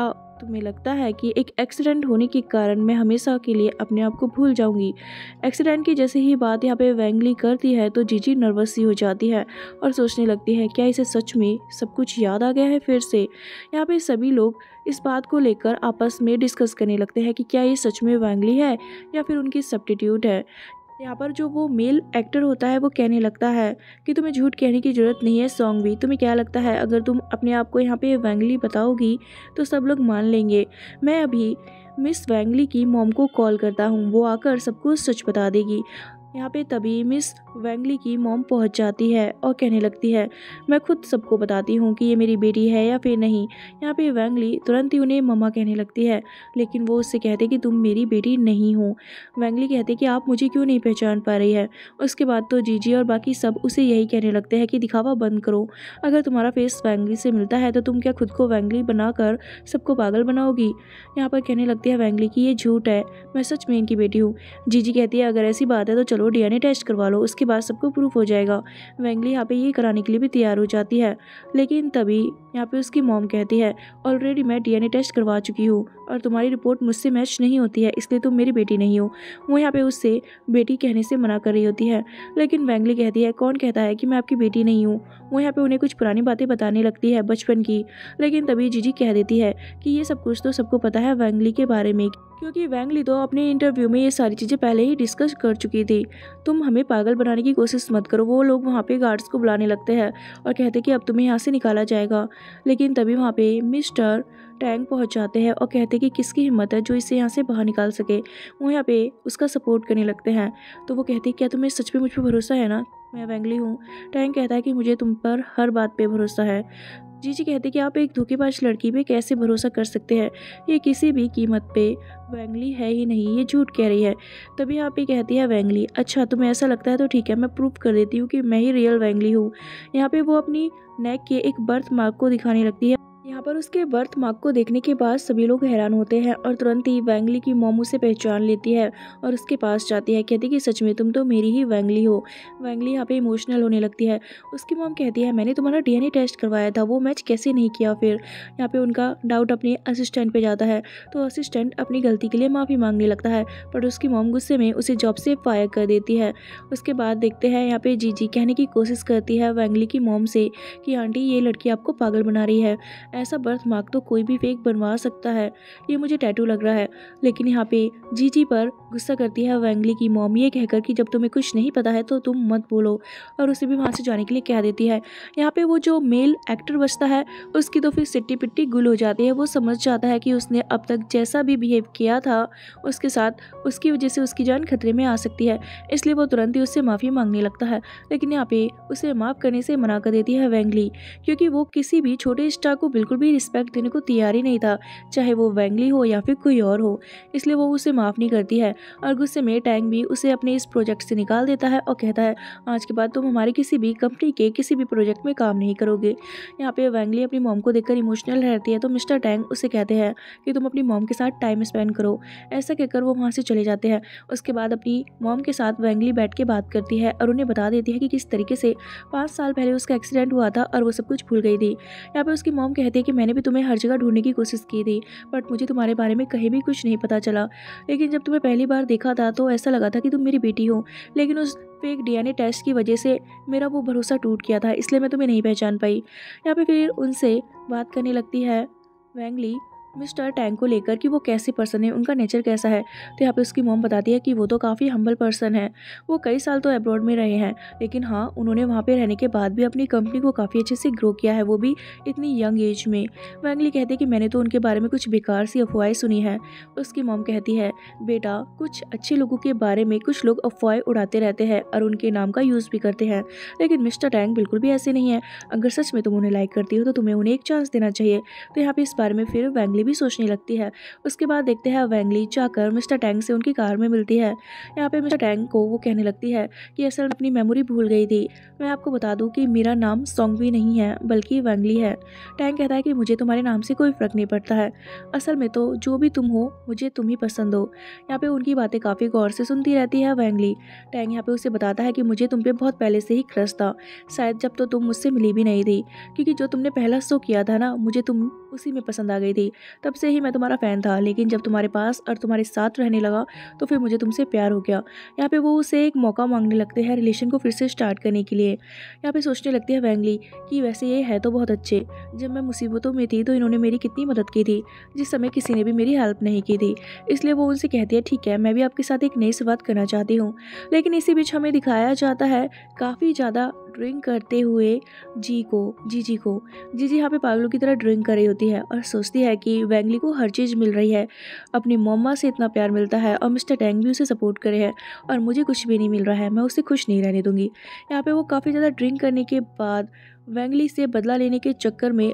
तुम्हें लगता है कि एक एक्सीडेंट होने के कारण मैं हमेशा के लिए अपने आप को भूल जाऊंगी। एक्सीडेंट की जैसे ही बात यहाँ पे वैंगली करती है तो जीजी नर्वस सी हो जाती है और सोचने लगती है क्या इसे सच में सब कुछ याद आ गया है फिर से। यहाँ पे सभी लोग इस बात को लेकर आपस में डिस्कस करने लगते हैं कि क्या ये सच में वैंगली है या फिर उनकी सब्स्टिट्यूट है। यहाँ पर जो वो मेल एक्टर होता है वो कहने लगता है कि तुम्हें झूठ कहने की ज़रूरत नहीं है सॉन्ग। तुम्हें क्या लगता है अगर तुम अपने आप को यहाँ पे वैंगली बताओगी तो सब लोग मान लेंगे। मैं अभी मिस वैंगली की मॉम को कॉल करता हूँ, वो आकर सबको सच बता देगी। यहाँ पे तभी मिस वैंगली की मॉम पहुँच जाती है और कहने लगती है मैं खुद सबको बताती हूँ कि ये मेरी बेटी है या फिर नहीं। यहाँ पे वैंगली तुरंत ही उन्हें मम्मा कहने लगती है, लेकिन वो उससे कहते कि तुम मेरी बेटी नहीं हो। वैंगली कहते कि आप मुझे क्यों नहीं पहचान पा रही है। उसके बाद तो जीजी और बाकी सब उसे यही कहने लगते हैं कि दिखावा बंद करो, अगर तुम्हारा फेस वैंगली से मिलता है तो तुम क्या खुद को वैंगली बनाकर सबको पागल बनाओगी। यहाँ पर कहने लगती है वैंगली कि ये झूठ है, मैं सच में इनकी बेटी हूँ। जीजी कहती है अगर ऐसी बात है तो चलो डीएनए टेस्ट करवा लो, उसके बाद सबको प्रूफ हो जाएगा। वैंगली यहाँ पे ये कराने के लिए भी तैयार हो जाती है, लेकिन तभी यहाँ पे उसकी मॉम कहती है ऑलरेडी मैं डीएनए टेस्ट करवा चुकी हूँ और तुम्हारी रिपोर्ट मुझसे मैच नहीं होती है, इसलिए तुम मेरी बेटी नहीं हो। वो यहाँ पे उससे बेटी कहने से मना कर रही होती है, लेकिन वैंगली कहती है कौन कहता है कि मैं आपकी बेटी नहीं हूँ। वो यहाँ पे उन्हें कुछ पुरानी बातें बताने लगती है बचपन की, लेकिन तभी जीजी कह देती है कि ये सब कुछ तो सबको पता है वैंगली के बारे में, क्योंकि वैंगली तो अपने इंटरव्यू में ये सारी चीज़ें पहले ही डिस्कस कर चुकी थी। तुम हमें पागल बनाने की कोशिश मत करो। वो लोग वहाँ पे गार्ड्स को बुलाने लगते हैं और कहते कि अब तुम्हें यहाँ से निकाला जाएगा, लेकिन तभी वहाँ पे मिस्टर टैंक पहुँच जाते हैं और कहते कि किसकी हिम्मत है जो इसे यहाँ से बाहर निकाल सके। वो यहाँ पे उसका सपोर्ट करने लगते हैं, तो वो कहते क्या तुम्हें सच में मुझ पर भरोसा है ना, मैं वैंगली हूँ। टैंक कहता है कि मुझे तुम पर हर बात पे भरोसा है। जीजी कहते कि आप एक धोखेबाज लड़की पे कैसे भरोसा कर सकते हैं, ये किसी भी कीमत पे वैंगली है ही नहीं, ये झूठ कह रही है। तभी यहाँ पे कहती है वैंगली अच्छा तुम्हें ऐसा लगता है तो ठीक है, मैं प्रूफ कर देती हूँ कि मैं ही रियल वैंगली हूँ। यहाँ पे वो अपनी नेक के एक बर्थ मार्क को दिखाने लगती है। यहाँ पर उसके बर्थ मार्क को देखने के बाद सभी लोग हैरान होते हैं और तुरंत ही वैंगली की मॉम उसे पहचान लेती है और उसके पास जाती है, कहती कि सच में तुम तो मेरी ही वैंगली हो। वैंगली यहाँ पे इमोशनल होने लगती है। उसकी मॉम कहती है मैंने तुम्हारा डीएनए टेस्ट करवाया था, वो मैच कैसे नहीं किया। फिर यहाँ पे उनका डाउट अपने असिस्टेंट पे जाता है, तो असिस्टेंट अपनी गलती के लिए माफ़ी मांगने लगता है, पर उसकी मॉम गुस्से में उसे जॉब से फायर कर देती है। उसके बाद देखते हैं यहाँ पे जीजी कहने की कोशिश करती है वैंगली की मॉम से कि आंटी ये लड़की आपको पागल बना रही है, ऐसा बर्थ मार्क तो कोई भी फेक बनवा सकता है, ये मुझे टैटू लग रहा है। लेकिन यहाँ पे जीजी पर गुस्सा करती है वैंगली की मॉम ये कहकर कि जब तुम्हें कुछ नहीं पता है तो तुम मत बोलो, और उसे भी वहाँ से जाने के लिए कह देती है। यहाँ पे वो जो मेल एक्टर बचता है उसकी तो फिर सिट्टी पिट्टी गुल हो जाती है। वो समझ जाता है कि उसने अब तक जैसा भी बिहेव किया था उसके साथ उसकी वजह से उसकी जान खतरे में आ सकती है, इसलिए वो तुरंत ही उससे माफ़ी मांगने लगता है। लेकिन यहाँ पे उसे माफ़ करने से मना कर देती है वैंगली, क्योंकि वो किसी भी छोटे स्टार को बिल्कुल भी रिस्पेक्ट देने को तैयार ही नहीं था, चाहे वो वैंगली हो या फिर कोई और हो, इसलिए वो उसे माफ़ नहीं करती है। और गुस्से में टैंक भी उसे अपने इस प्रोजेक्ट से निकाल देता है और कहता है आज के बाद तुम हमारी किसी भी कंपनी के किसी भी प्रोजेक्ट में काम नहीं करोगे। यहाँ पे वैंगली अपनी मॉम को देखकर इमोशनल रहती है, तो मिस्टर टैंक उसे कहते हैं कि तुम अपनी मॉम के साथ टाइम स्पेंड करो। ऐसा कहकर वो वहाँ से चले जाते हैं। उसके बाद अपनी मॉम के साथ वैंगली बैठ के बात करती है और उन्हें बता देती है कि किस तरीके से 5 साल पहले उसका एक्सीडेंट हुआ था और वो सब कुछ भूल गई थी। यहाँ पे उसकी मॉम कहती है कि मैंने भी तुम्हें हर जगह ढूंढने की कोशिश की थी, बट मुझे तुम्हारे बारे में कहीं भी कुछ नहीं पता चला, लेकिन जब तुम्हें पहली बार देखा था तो ऐसा लगा था कि तुम मेरी बेटी हो, लेकिन उस फेक डीएनए टेस्ट की वजह से मेरा वो भरोसा टूट गया था, इसलिए मैं तुम्हें नहीं पहचान पाई। यहाँ पे फिर उनसे बात करने लगती है वैंगली मिस्टर टैंक को लेकर कि वो कैसे पर्सन है, उनका नेचर कैसा है। तो यहाँ पे उसकी मॉम बताती है कि वो तो काफ़ी हम्बल पर्सन है, वो कई साल तो अब्रॉड में रहे हैं, लेकिन हाँ उन्होंने वहाँ पे रहने के बाद भी अपनी कंपनी को काफ़ी अच्छे से ग्रो किया है, वो भी इतनी यंग एज में। वैंगली कहती है कि मैंने तो उनके बारे में कुछ बेकार सी अफवाहें सुनी है। उसकी मॉम कहती है बेटा कुछ अच्छे लोगों के बारे में कुछ लोग अफवाहें उड़ाते रहते हैं और उनके नाम का यूज़ भी करते हैं, लेकिन मिस्टर टैंक बिल्कुल भी ऐसे नहीं है। अगर सच में तुम उन्हें लाइक करती हो तो तुम्हें उन्हें एक चांस देना चाहिए। तो यहाँ पे इस बारे में फिर वैंगली भी सोचने लगती है। उसके बाद देखते हैं वैंगली जाकर मिस्टर टैंक से उनकी कार में मिलती है। यहाँ पे मिस्टर टैंक को वो कहने लगती है कि असल में अपनी मेमोरी भूल गई थी, मैं आपको बता दूं कि मेरा नाम सॉन्गवी नहीं है बल्कि वैंगली है। टैंक कहता है कि मुझे तुम्हारे नाम से कोई फर्क नहीं पड़ता है, असल में तो जो भी तुम हो मुझे तुम ही पसंद हो। यहाँ पे उनकी बातें काफ़ी गौर से सुनती रहती है वैंगली। टैंक यहाँ पे उसे बताता है कि मुझे तुम पे बहुत पहले से ही क्रश था, शायद जब तो तुम मुझसे मिली भी नहीं थी, क्योंकि जो तुमने पहला शो किया था ना मुझे तुम उसी में पसंद आ गई थी। तब से ही मैं तुम्हारा फ़ैन था, लेकिन जब तुम्हारे पास और तुम्हारे साथ रहने लगा तो फिर मुझे तुमसे प्यार हो गया। यहाँ पे वो उसे एक मौका मांगने लगते हैं रिलेशन को फिर से स्टार्ट करने के लिए। यहाँ पे सोचने लगती है वेंगली कि वैसे ये है तो बहुत अच्छे, जब मैं मुसीबतों में थी तो इन्होंने मेरी कितनी मदद की थी, जिस समय किसी ने भी मेरी हेल्प नहीं की थी। इसलिए वो उनसे कहती है ठीक है, मैं भी आपके साथ एक नई शुरुआत करना चाहती हूँ। लेकिन इसी बीच हमें दिखाया जाता है काफ़ी ज़्यादा ड्रिंक करते हुए जीजी को। जीजी यहाँ पे पागलों की तरह ड्रिंक कर रही होती है और सोचती है कि वेंगली को हर चीज़ मिल रही है, अपनी मम्मा से इतना प्यार मिलता है और मिस्टर टैंग भी उसे सपोर्ट करे है और मुझे कुछ भी नहीं मिल रहा है, मैं उसे खुश नहीं रहने दूंगी। यहाँ पे वो काफ़ी ज़्यादा ड्रिंक करने के बाद वेंगली से बदला लेने के चक्कर में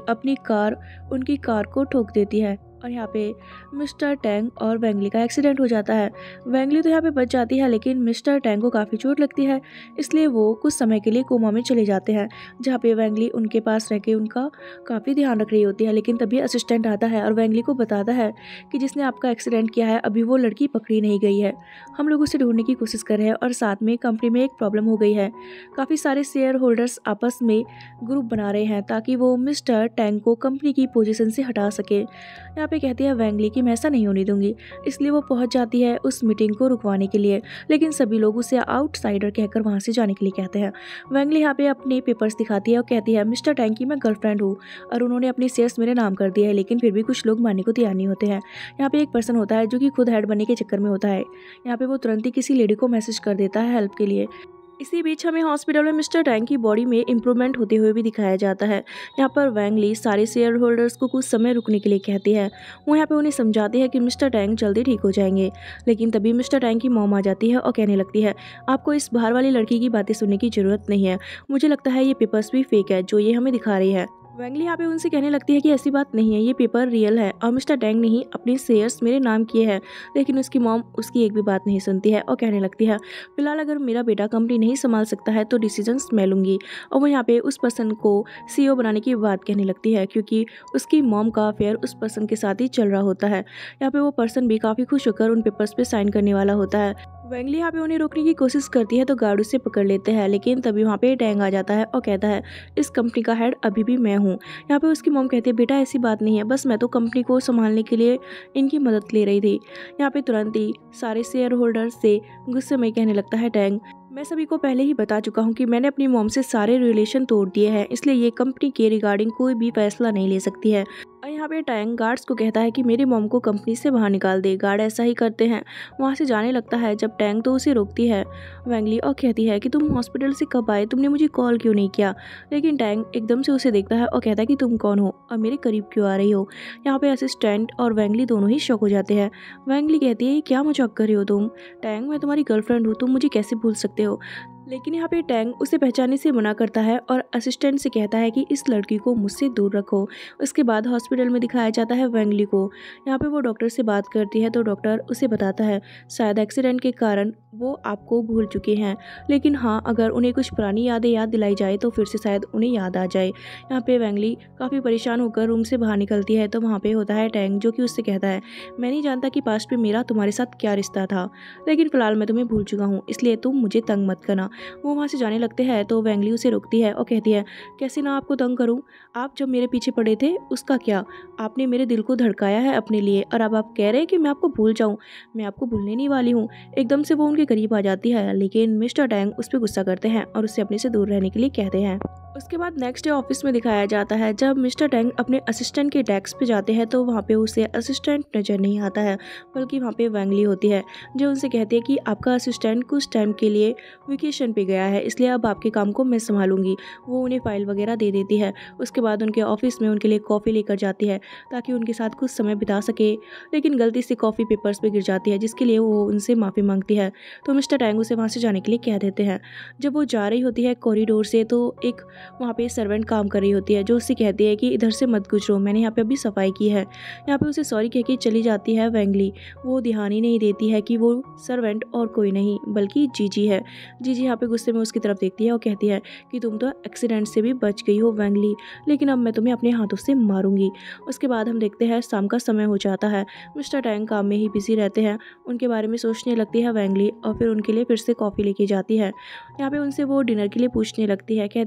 उनकी कार को ठोक देती है और यहाँ पे मिस्टर टैंग और वेंगली का एक्सीडेंट हो जाता है। वेंगली तो यहाँ पे बच जाती है, लेकिन मिस्टर टैंग को काफ़ी चोट लगती है, इसलिए वो कुछ समय के लिए कोमा में चले जाते हैं, जहाँ पे वेंगली उनके पास रह के उनका काफ़ी ध्यान रख रही होती है। लेकिन तभी असिस्टेंट आता है और वेंगली को बताता है कि जिसने आपका एक्सीडेंट किया है अभी वो लड़की पकड़ी नहीं गई है, हम लोग उसे ढूंढने की कोशिश कर रहे हैं और साथ में कंपनी में एक प्रॉब्लम हो गई है। काफ़ी सारे शेयर होल्डर्स आपस में ग्रुप बना रहे हैं ताकि वो मिस्टर टैंग को कंपनी की पोजीशन से हटा सके। यहाँ पे कहती है वेंगली कि मैं ऐसा नहीं होने दूंगी, इसलिए वो पहुंच जाती है उस मीटिंग को रुकवाने के लिए, लेकिन सभी लोग उसे आउटसाइडर कहकर वहां से जाने के लिए कहते हैं। वेंगली यहाँ पे अपने पेपर्स दिखाती है और कहती है मिस्टर टैंग की मैं गर्लफ्रेंड हूँ और उन्होंने अपने शेयर्स मेरे नाम कर दिया है, लेकिन फिर भी कुछ लोग मानने को तैयार नहीं होते हैं। यहाँ पे एक पर्सन होता है जो कि खुद हेड बनने के चक्कर में होता है। यहाँ पे वो तुरंत ही किसी लेडी को मैसेज कर देता है हेल्प के लिए। इसी बीच हमें हॉस्पिटल में मिस्टर टैंग की बॉडी में इम्प्रूवमेंट होते हुए भी दिखाया जाता है। यहाँ पर वेंगली सारे शेयर होल्डर्स को कुछ समय रुकने के लिए कहती है। वो यहाँ पे उन्हें समझाती है कि मिस्टर टैंग जल्दी ठीक हो जाएंगे, लेकिन तभी मिस्टर टैंग की मॉम आ जाती है और कहने लगती है आपको इस बाहर वाली लड़की की बातें सुनने की ज़रूरत नहीं है, मुझे लगता है ये पेपर्स भी फेक है जो ये हमें दिखा रही है। वेंगली यहाँ पे उनसे कहने लगती है कि ऐसी बात नहीं है, ये पेपर रियल है और मिस्टर टैंग ने ही अपने शेयर्स मेरे नाम किए हैं। लेकिन उसकी मॉम उसकी एक भी बात नहीं सुनती है और कहने लगती है फिलहाल अगर मेरा बेटा कंपनी नहीं संभाल सकता है तो डिसीजंस मैं लूँगी। और वो यहाँ पे उस पर्सन को CEO बनाने की बात कहने लगती है, क्योंकि उसकी मॉम का अफेयर उस पर्सन के साथ ही चल रहा होता है। यहाँ पे वो पर्सन भी काफ़ी खुश होकर उन पेपर्स पे साइन करने वाला होता है। वेंगली यहाँ पे उन्हें रोकने की कोशिश करती है तो गार्ड उसे पकड़ लेते हैं, लेकिन तभी वहाँ पे टैंग आ जाता है और कहता है इस कंपनी का हेड अभी भी मैं हूँ। यहाँ पे उसकी मॉम कहती है बेटा ऐसी बात नहीं है, बस मैं तो कंपनी को संभालने के लिए इनकी मदद ले रही थी। यहाँ पे तुरंत ही सारे शेयर होल्डर्स से गुस्से में कहने लगता है टैंग मैं सभी को पहले ही बता चुका हूँ कि मैंने अपनी मॉम से सारे रिलेशन तोड़ दिए हैं, इसलिए ये कंपनी के रिगार्डिंग कोई भी फैसला नहीं ले सकती है। और यहाँ पे टैंग गार्ड्स को कहता है कि मेरी मॉम को कंपनी से बाहर निकाल दे। गार्ड ऐसा ही करते हैं, वहाँ से जाने लगता है जब टैंग तो उसे रोकती है वेंगली और कहती है कि तुम हॉस्पिटल से कब आए, तुमने मुझे कॉल क्यों नहीं किया। लेकिन टैंग एकदम से उसे देखता है और कहता है कि तुम कौन हो और मेरे करीब क्यों आ रही हो। यहाँ पे असिस्टेंट और वेंगली दोनों ही शॉक हो जाते हैं। वेंगली कहती है क्या मजाक कर रही हो तुम, टैंग मैं तुम्हारी गर्लफ्रेंड हूँ, तुम मुझे कैसे भूल सकते हो। लेकिन यहाँ पे टैंग उसे पहचानने से मना करता है और असिस्टेंट से कहता है कि इस लड़की को मुझसे दूर रखो। उसके बाद हॉस्पिटल में दिखाया जाता है वेंगली को। यहाँ पे वो डॉक्टर से बात करती है तो डॉक्टर उसे बताता है शायद एक्सीडेंट के कारण वो आपको भूल चुके हैं, लेकिन हाँ अगर उन्हें कुछ पुरानी यादें याद दिलाई जाए तो फिर से शायद उन्हें याद आ जाए। यहाँ पे वेंगली काफ़ी परेशान होकर रूम से बाहर निकलती है तो वहाँ पे होता है टैंग जो कि उससे कहता है मैं नहीं जानता कि पास्ट में मेरा तुम्हारे साथ क्या रिश्ता था, लेकिन फ़िलहाल मैं तुम्हें भूल चुका हूँ, इसलिए तुम मुझे तंग मत करना। वो वहाँ से जाने लगते हैं तो वेंगली उसे रोकती है और कहती है कैसे ना आपको तंग करूँ, आप जब मेरे पीछे पड़े थे उसका क्या, आपने मेरे दिल को धड़काया है अपने लिए और अब आप कह रहे हैं कि मैं आपको भूल जाऊँ, मैं आपको भूलने नहीं वाली हूँ। एकदम से वो उनके करीब आ जाती है, लेकिन मिस्टर टैंग उस पर गुस्सा करते हैं और उससे अपने से दूर रहने के लिए कहते हैं। उसके बाद नेक्स्ट डे ऑफिस में दिखाया जाता है जब मिस्टर टैंग अपने असिस्टेंट के डेस्क पे जाते हैं तो वहाँ पे उसे असिस्टेंट नज़र नहीं आता है, बल्कि वहाँ पे वेंगली होती है जो उनसे कहती है कि आपका असिस्टेंट कुछ टाइम के लिए वेकेशन पे गया है, इसलिए अब आपके काम को मैं संभालूंगी। वो उन्हें फाइल वगैरह दे देती है। उसके बाद उनके ऑफिस में उनके लिए कॉफ़ी लेकर जाती है ताकि उनके साथ कुछ समय बिता सके, लेकिन गलती से कॉफ़ी पेपर्स पर गिर जाती है जिसके लिए वो उनसे माफ़ी मांगती है। तो मिस्टर टैंग उसे वहाँ से जाने के लिए कह देते हैं। जब वो जा रही होती है कॉरिडोर से तो एक वहाँ पे सर्वेंट काम कर रही होती है जो उससे कहती है कि इधर से मत गुजरो, मैंने यहाँ पे अभी सफाई की है। यहाँ पे उसे सॉरी कह के चली जाती है वेंगली। वो ध्यान ही नहीं देती है कि वो सर्वेंट और कोई नहीं बल्कि जीजी है। जीजी यहाँ पे गुस्से में उसकी तरफ देखती है और कहती है कि तुम तो एक्सीडेंट से भी बच गई हो वेंगली, लेकिन अब मैं तुम्हें अपने हाथों से मारूंगी। उसके बाद हम देखते हैं शाम का समय हो जाता है। मिस्टर टैंग काम में ही बिजी रहते हैं। उनके बारे में सोचने लगती है वेंगली और फिर उनके लिए फिर से कॉफ़ी लेके जाती है। यहाँ पे उनसे वो डिनर के लिए पूछने लगती है, कहती है कि क्या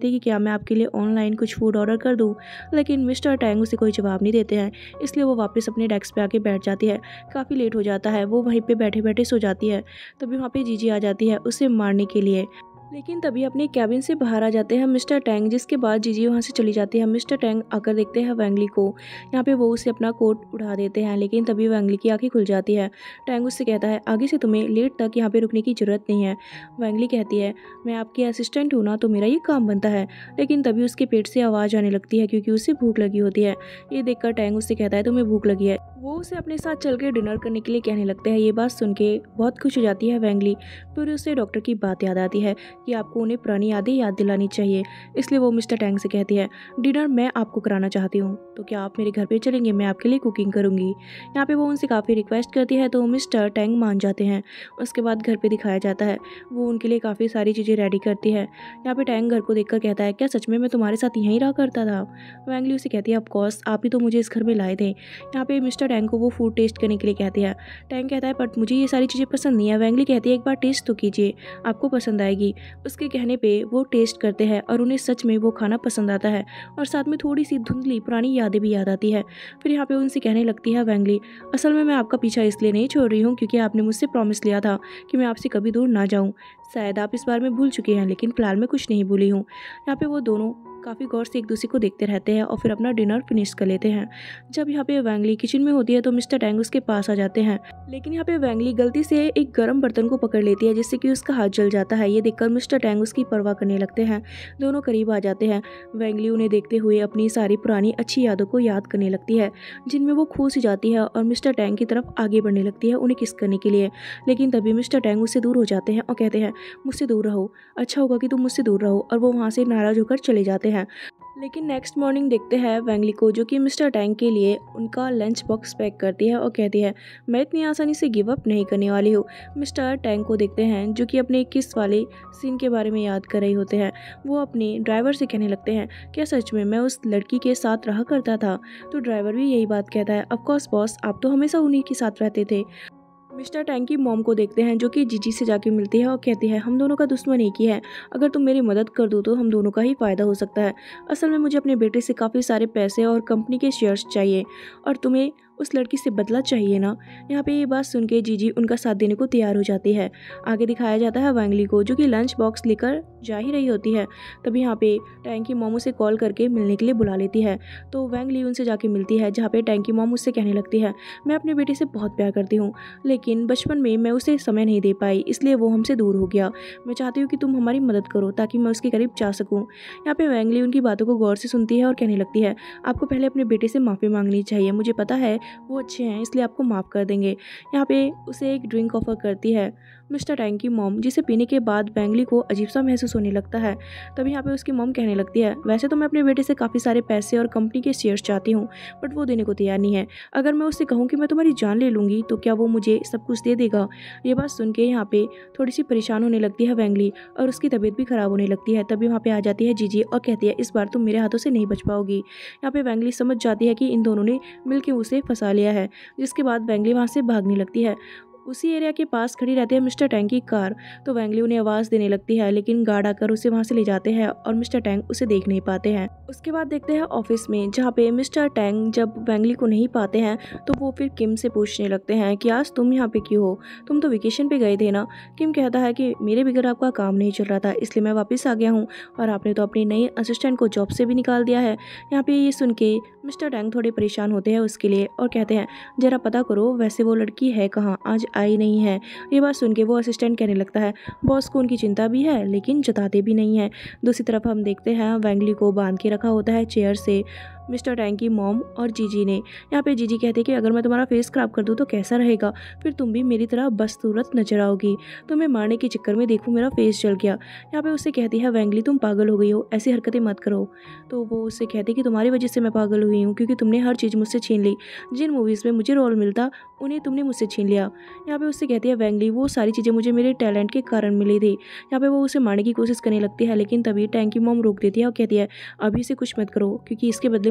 मैं आपके लिए ऑनलाइन कुछ फूड ऑर्डर कर दूँ। लेकिन मिस्टर टैंग उसे कोई जवाब नहीं देते हैं, इसलिए वो वापस अपने डेस्क पे आके बैठ जाती है। काफ़ी लेट हो जाता है, वो वहीं पे बैठे-बैठे सो जाती है। तभी वहाँ पे जीजी आ जाती है उसे मारने के लिए। लेकिन तभी अपने कैबिन से बाहर आ जाते हैं मिस्टर टैंग, जिसके बाद जीजी वहाँ से चली जाती है। मिस्टर टैंग आकर देखते हैं वेंगली को। यहाँ पे वो उसे अपना कोट उड़ा देते हैं, लेकिन तभी वेंगली की आंखें खुल जाती है। टैंग उससे कहता है आगे से तुम्हें लेट तक यहाँ पे रुकने की ज़रूरत नहीं है। वेंगली कहती है मैं आपकी असिस्टेंट हूँ ना, तो मेरा ये काम बनता है। लेकिन तभी उसके पेट से आवाज़ आने लगती है क्योंकि उसे भूख लगी होती है। ये देखकर टैंग उससे कहता है तुम्हें भूख लगी है। वो उसे अपने साथ चल के डिनर करने के लिए कहने लगते हैं। ये बात सुन के बहुत खुश हो जाती है वेंगली। फिर उसे डॉक्टर की बात याद आती है कि आपको उन्हें पुरानी यादें याद दिलानी चाहिए। इसलिए वो मिस्टर टैंग से कहती है डिनर मैं आपको कराना चाहती हूँ, तो क्या आप मेरे घर पे चलेंगे, मैं आपके लिए कुकिंग करूँगी। यहाँ पे वो उनसे काफ़ी रिक्वेस्ट करती है तो मिस्टर टैंग मान जाते हैं। उसके बाद घर पे दिखाया जाता है, वो उनके लिए काफ़ी सारी चीज़ें रेडी करती है। यहाँ पे टैंग घर को देखकर कहता है क्या सच में मैं तुम्हारे साथ यहीं रहा करता था। वेंगली उसे कहती है ऑफकोर्स, आप ही तो मुझे इस घर में लाए थे। यहाँ पे मिस्टर टैंग को वो फूड टेस्ट करने के लिए कहती है। टैंग कहता है बट मुझे ये सारी चीज़ें पसंद नहीं है। वेंगली कहती है एक बार टेस्ट तो कीजिए, आपको पसंद आएगी। उसके कहने पे वो टेस्ट करते हैं और उन्हें सच में वो खाना पसंद आता है और साथ में थोड़ी सी धुंधली पुरानी यादें भी याद आती है। फिर यहाँ पे उनसे कहने लगती है वेंगली असल में मैं आपका पीछा इसलिए नहीं छोड़ रही हूँ क्योंकि आपने मुझसे प्रॉमिस लिया था कि मैं आपसे कभी दूर ना जाऊँ। शायद आप इस बार में भूल चुके हैं, लेकिन फिलहाल मैं कुछ नहीं भूली हूँ। यहाँ पे वो दोनों काफ़ी गौर से एक दूसरे को देखते रहते हैं और फिर अपना डिनर फिनिश कर लेते हैं। जब यहाँ पे वेंगली किचन में होती है तो मिस्टर टैंग उसके पास आ जाते हैं, लेकिन यहाँ पे वेंगली गलती से एक गर्म बर्तन को पकड़ लेती है जिससे कि उसका हाथ जल जाता है। ये देखकर मिस्टर टैंग उसकी परवाह करने लगते हैं। दोनों करीब आ जाते हैं। वेंगली उन्हें देखते हुए अपनी सारी पुरानी अच्छी यादों को याद करने लगती है जिनमें वो खो सी जाती है और मिस्टर टैंग की तरफ आगे बढ़ने लगती है उन्हें किस करने के लिए। लेकिन तभी मिस्टर टैंग उससे दूर हो जाते हैं और कहते हैं मुझसे दूर रहो, अच्छा होगा कि तुम मुझसे दूर रहो, और वो वहाँ से नाराज होकर चले जाते हैं। लेकिन नेक्स्ट मॉर्निंग देखते हैं वेंगली को जो कि मिस्टर टैंग के लिए उनका लंच बॉक्स पैक करती है और कहती है मैं इतनी आसानी से गिव अप नहीं करने वाली हूँ। मिस्टर टैंग को देखते हैं जो कि अपने किस वाले सीन के बारे में याद कर रहे होते हैं। वो अपने ड्राइवर से कहने लगते हैं क्या सच में मैं उस लड़की के साथ रहा करता था। तो ड्राइवर भी यही बात कहता है ऑफकोर्स बॉस, आप तो हमेशा उन्हीं के साथ रहते थे। मिस्टर टैंग की मॉम को देखते हैं जो कि जीजी से जाके मिलती है और कहती है हम दोनों का दुश्मन एक ही है, अगर तुम मेरी मदद कर दो तो हम दोनों का ही फ़ायदा हो सकता है। असल में मुझे अपने बेटे से काफ़ी सारे पैसे और कंपनी के शेयर्स चाहिए और तुम्हें उस लड़की से बदला चाहिए ना। यहाँ पे ये बात सुन के जीजी उनका साथ देने को तैयार हो जाती है। आगे दिखाया जाता है वेंगली को जो कि लंच बॉक्स लेकर जा ही रही होती है। तभी यहाँ पे टैंग की मॉम उसे कॉल करके मिलने के लिए बुला लेती है। तो वेंगली उनसे जाके मिलती है जहाँ पे टैंग की मॉम उससे कहने लगती है मैं अपने बेटे से बहुत प्यार करती हूँ, लेकिन बचपन में मैं उसे समय नहीं दे पाई इसलिए वो हमसे दूर हो गया। मैं चाहती हूँ कि तुम हमारी मदद करो ताकि मैं उसके करीब जा सकूँ। यहाँ पे वेंगली उनकी बातों को गौर से सुनती है और कहने लगती है आपको पहले अपने बेटे से माफ़ी मांगनी चाहिए, मुझे पता है वो अच्छे हैं इसलिए आपको माफ़ कर देंगे। यहाँ पे उसे एक ड्रिंक ऑफर करती है मिस्टर टैंग की मॉम, जिसे पीने के बाद वेंगली को अजीब सा महसूस होने लगता है। तभी यहाँ पे उसकी मॉम कहने लगती है वैसे तो मैं अपने बेटे से काफ़ी सारे पैसे और कंपनी के शेयर्स चाहती हूँ बट वो देने को तैयार नहीं है। अगर मैं उससे कहूँ कि मैं तुम्हारी जान ले लूँगी तो क्या वो मुझे सब कुछ दे देगा। ये बात सुन के यहाँ पे थोड़ी सी परेशान होने लगती है वेंगली और उसकी तबीयत भी ख़राब होने लगती है। तभी वहाँ पे आ जाती है जीजी और कहती है इस बार तुम मेरे हाथों से नहीं बच पाओगी। यहाँ पे वेंगली समझ जाती है कि इन दोनों ने मिलकर उसे फंसा लिया है, जिसके बाद वेंगली वहाँ से भागने लगती है। उसी एरिया के पास खड़ी रहती है मिस्टर टैंग की कार। तो वेंगली उन्हें आवाज़ देने लगती है लेकिन गार्ड आकर उसे वहाँ से ले जाते हैं और मिस्टर टैंग उसे देख नहीं पाते हैं। उसके बाद देखते हैं ऑफिस में जहाँ पे मिस्टर टैंग जब वेंगली को नहीं पाते हैं तो वो फिर किम से पूछने लगते हैं कि आज तुम यहाँ पे क्यों हो, तुम तो वेकेशन पे गए थे ना। किम कहता है कि मेरे बगैर आपका काम नहीं चल रहा था इसलिए मैं वापस आ गया हूँ और आपने तो अपनी नई असिस्टेंट को जॉब से भी निकाल दिया है। यहाँ पे ये सुन के मिस्टर टैंग थोड़े परेशान होते हैं उसके लिए और कहते हैं ज़रा पता करो वैसे वो लड़की है कहाँ, आज आई नहीं है। ये बात सुन के वो असिस्टेंट कहने लगता है बॉस को उनकी चिंता भी है लेकिन जताते भी नहीं है। दूसरी तरफ हम देखते हैं वेंगली को बांध के रखा होता है चेयर से मिस्टर टैंग की मॉम और जीजी ने। यहाँ पे जीजी कहते हैं कि अगर मैं तुम्हारा फेस खराब कर दूँ तो कैसा रहेगा, फिर तुम भी मेरी तरह बदसूरत नजर आओगी। तुम्हें मारने के चक्कर में देखो मेरा फेस जल गया। यहाँ पे उससे कहती है वेंगली तुम पागल हो गई हो, ऐसी हरकतें मत करो। तो वो उससे कहते कि तुम्हारी वजह से मैं पागल हुई हूँ क्योंकि तुमने हर चीज़ मुझसे छीन ली, जिन मूवीज़ में मुझे रोल मिलता उन्हें तुमने मुझसे छीन लिया। यहाँ पे उससे कहती है वेंगली वो सारी चीज़ें मुझे मेरे टैलेंट के कारण मिली थी। यहाँ पे वो उसे मारने की कोशिश करने लगती है लेकिन तभी टैंग की मॉम रोक देती है और कहती है अभी से कुछ मत करो क्योंकि इसके बदले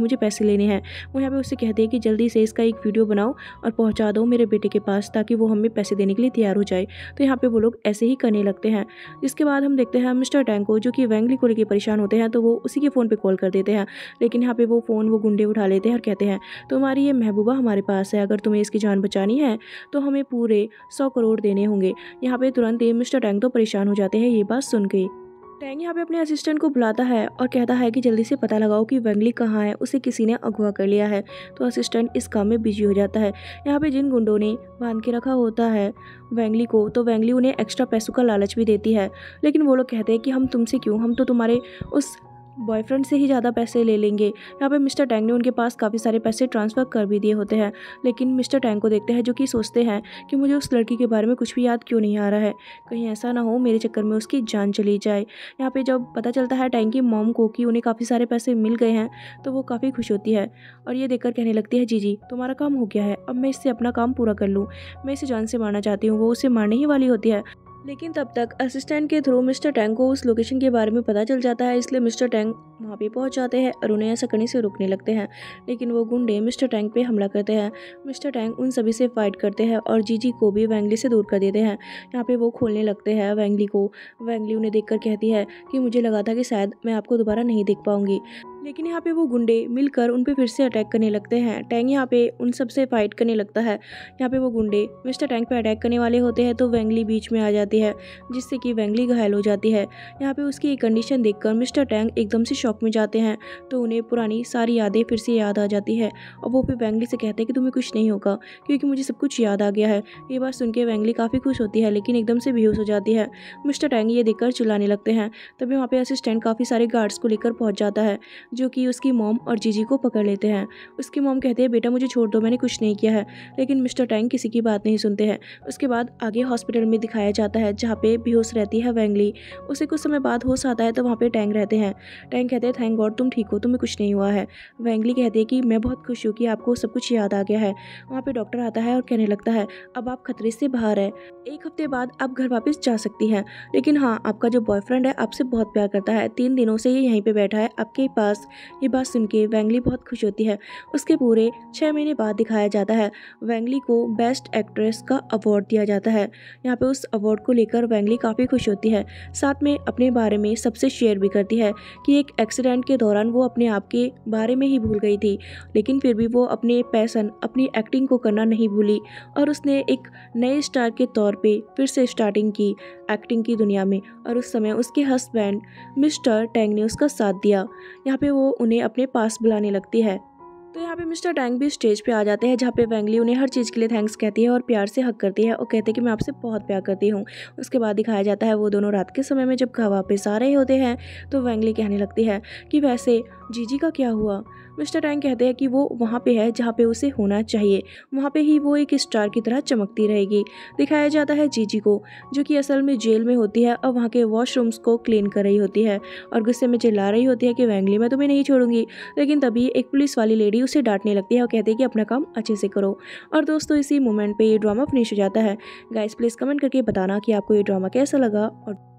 मुझे पैसे लेने हैं। वो यहाँ पे उससे कहती है कि जल्दी से इसका एक वीडियो बनाओ और पहुँचा दो मेरे बेटे के पास, ताकि वो हमें पैसे देने के लिए तैयार हो जाए। तो यहाँ पे वो लोग ऐसे ही करने लगते हैं। जिसके बाद हम देखते हैं मिस्टर टैंग को, जो कि वेंगली को लेकर परेशान होते हैं, तो वो उसी के फ़ोन पे कॉल कर देते हैं। लेकिन यहाँ पे वो फ़ोन वो गुंडे उठा लेते हैं और कहते हैं तुम्हारी ये महबूबा हमारे पास है, अगर तुम्हें इसकी जान बचानी है तो हमें पूरे 100 करोड़ देने होंगे। यहाँ पे तुरंत ही मिस्टर टैंग तो परेशान हो जाते हैं ये बात सुन के। टैंग यहाँ पे अपने असिस्टेंट को बुलाता है और कहता है कि जल्दी से पता लगाओ कि वेंगली कहाँ है, उसे किसी ने अगवा कर लिया है। तो असिस्टेंट इस काम में बिजी हो जाता है। यहाँ पे जिन गुंडों ने बांध के रखा होता है वेंगली को, तो वेंगली उन्हें एक्स्ट्रा पैसों का लालच भी देती है। लेकिन वो लोग कहते हैं कि हम तुमसे क्यों, हम तो तुम्हारे उस बॉयफ्रेंड से ही ज़्यादा पैसे ले लेंगे। यहाँ पे मिस्टर टैंग ने उनके पास काफ़ी सारे पैसे ट्रांसफ़र कर भी दिए होते हैं। लेकिन मिस्टर टैंग को देखते हैं, जो कि सोचते हैं कि मुझे उस लड़की के बारे में कुछ भी याद क्यों नहीं आ रहा है, कहीं ऐसा ना हो मेरे चक्कर में उसकी जान चली जाए। यहाँ पे जब पता चलता है टैंग की मॉम को कि उन्हें काफ़ी सारे पैसे मिल गए हैं, तो वो काफ़ी खुश होती है और ये देखकर कहने लगती है जी तुम्हारा काम हो गया है, अब मैं इससे अपना काम पूरा कर लूँ, मैं इसे जान से मारना चाहती हूँ। वो उसे मारने ही वाली होती है, लेकिन तब तक असिस्टेंट के थ्रू मिस्टर टैंग को उस लोकेशन के बारे में पता चल जाता है। इसलिए मिस्टर टैंग वहाँ पे पहुँच जाते हैं और उन्हें ऐसा करने से रोकने लगते हैं। लेकिन वो गुंडे मिस्टर टैंग पे हमला करते हैं। मिस्टर टैंग उन सभी से फाइट करते हैं और जीजी को भी वेंगली से दूर कर देते हैं। यहाँ पे वो खोलने लगते हैं वेंगली को। वेंगली उन्हें देखकर कहती है कि मुझे लगा था कि शायद मैं आपको दोबारा नहीं देख पाऊंगी। लेकिन यहाँ पे वो गुंडे मिलकर उन पे फिर से अटैक करने लगते हैं। टैंग यहाँ पे उन सब से फाइट करने लगता है। यहाँ पे वो गुंडे मिस्टर टैंग पे अटैक करने वाले होते हैं, तो वेंगली बीच में आ जाती है, जिससे कि वेंगली घायल हो जाती है। यहाँ पे उसकी कंडीशन देखकर मिस्टर टैंग एकदम से शॉक में जाते हैं, तो उन्हें पुरानी सारी यादें फिर से याद आ जाती है और वो फिर वेंगली से कहते हैं कि तुम्हें कुछ नहीं होगा, क्योंकि मुझे सब कुछ याद आ गया है। ये बात सुन के वेंगली काफ़ी खुश होती है, लेकिन एकदम से बेहोश हो जाती है। मिस्टर टैंग ये देखकर चिल्लाने लगते हैं। तभी वहाँ पे असिस्टेंट काफ़ी सारे गार्ड्स को लेकर पहुँच जाता है, जो कि उसकी मॉम और जीजी को पकड़ लेते हैं। उसकी मॉम कहते हैं बेटा मुझे छोड़ दो, मैंने कुछ नहीं किया है। लेकिन मिस्टर टैंग किसी की बात नहीं सुनते हैं। उसके बाद आगे हॉस्पिटल में दिखाया जाता है, जहाँ पे बेहोश रहती है वेंगली। उसे कुछ समय बाद होश आता है, तो वहाँ पे टैंग रहते हैं। टैंग कहते हैं थैंक गॉड तुम ठीक हो, तुम्हें कुछ नहीं हुआ है। वेंगली कहती है कि मैं बहुत खुश हूँ कि आपको सब कुछ याद आ गया है। वहाँ पे डॉक्टर आता है और कहने लगता है अब आप खतरे से बाहर है, 1 हफ्ते बाद आप घर वापस जा सकती हैं। लेकिन हाँ, आपका जो बॉयफ्रेंड है आपसे बहुत प्यार करता है, 3 दिनों से ये यहीं पे बैठा है आपके पास। ये बात सुन के वेंगली बहुत खुश होती है। उसके पूरे 6 महीने बाद दिखाया जाता है, वेंगली को बेस्ट एक्ट्रेस का अवार्ड दिया जाता है। यहाँ पे उस अवार्ड को लेकर वेंगली काफ़ी खुश होती है। साथ में अपने बारे में सबसे शेयर भी करती है कि एक एक्सीडेंट के दौरान वो अपने आप के बारे में ही भूल गई थी, लेकिन फिर भी वो अपने पैशन अपनी एक्टिंग को करना नहीं भूली और उसने एक नए स्टार के तौर पे फिर से स्टार्टिंग की एक्टिंग की दुनिया में। और उस समय उसके हस्बैंड मिस्टर टैंग ने उसका साथ दिया। यहाँ पे वो उन्हें अपने पास बुलाने लगती है। तो यहाँ पे मिस्टर टैंग भी स्टेज पे आ जाते हैं, जहाँ पे वेंगली उन्हें हर चीज़ के लिए थैंक्स कहती है और प्यार से हक करती है और कहते हैं कि मैं आपसे बहुत प्यार करती हूँ। उसके बाद दिखाया जाता है वो दोनों रात के समय में जब घर वापस आ रहे होते हैं, तो वेंगली कहने लगती है कि वैसे जीजी का क्या हुआ। मिस्टर टैंग कहते हैं कि वो वहाँ पे है जहाँ पे उसे होना चाहिए, वहाँ पे ही वो एक स्टार की तरह चमकती रहेगी। दिखाया जाता है जीजी को, जो कि असल में जेल में होती है और वहाँ के वॉशरूम्स को क्लीन कर रही होती है और गुस्से में चिल्ला रही होती है कि वेंगली मैं तुम्हें नहीं छोड़ूंगी। लेकिन तभी एक पुलिस वाली लेडी उसे डांटने लगती है और कहती है कि अपना काम अच्छे से करो। और दोस्तों इसी मोमेंट पे ये ड्रामा फिनिश हो जाता है। गाइस प्लीज़ कमेंट करके बताना कि आपको ये ड्रामा कैसा लगा और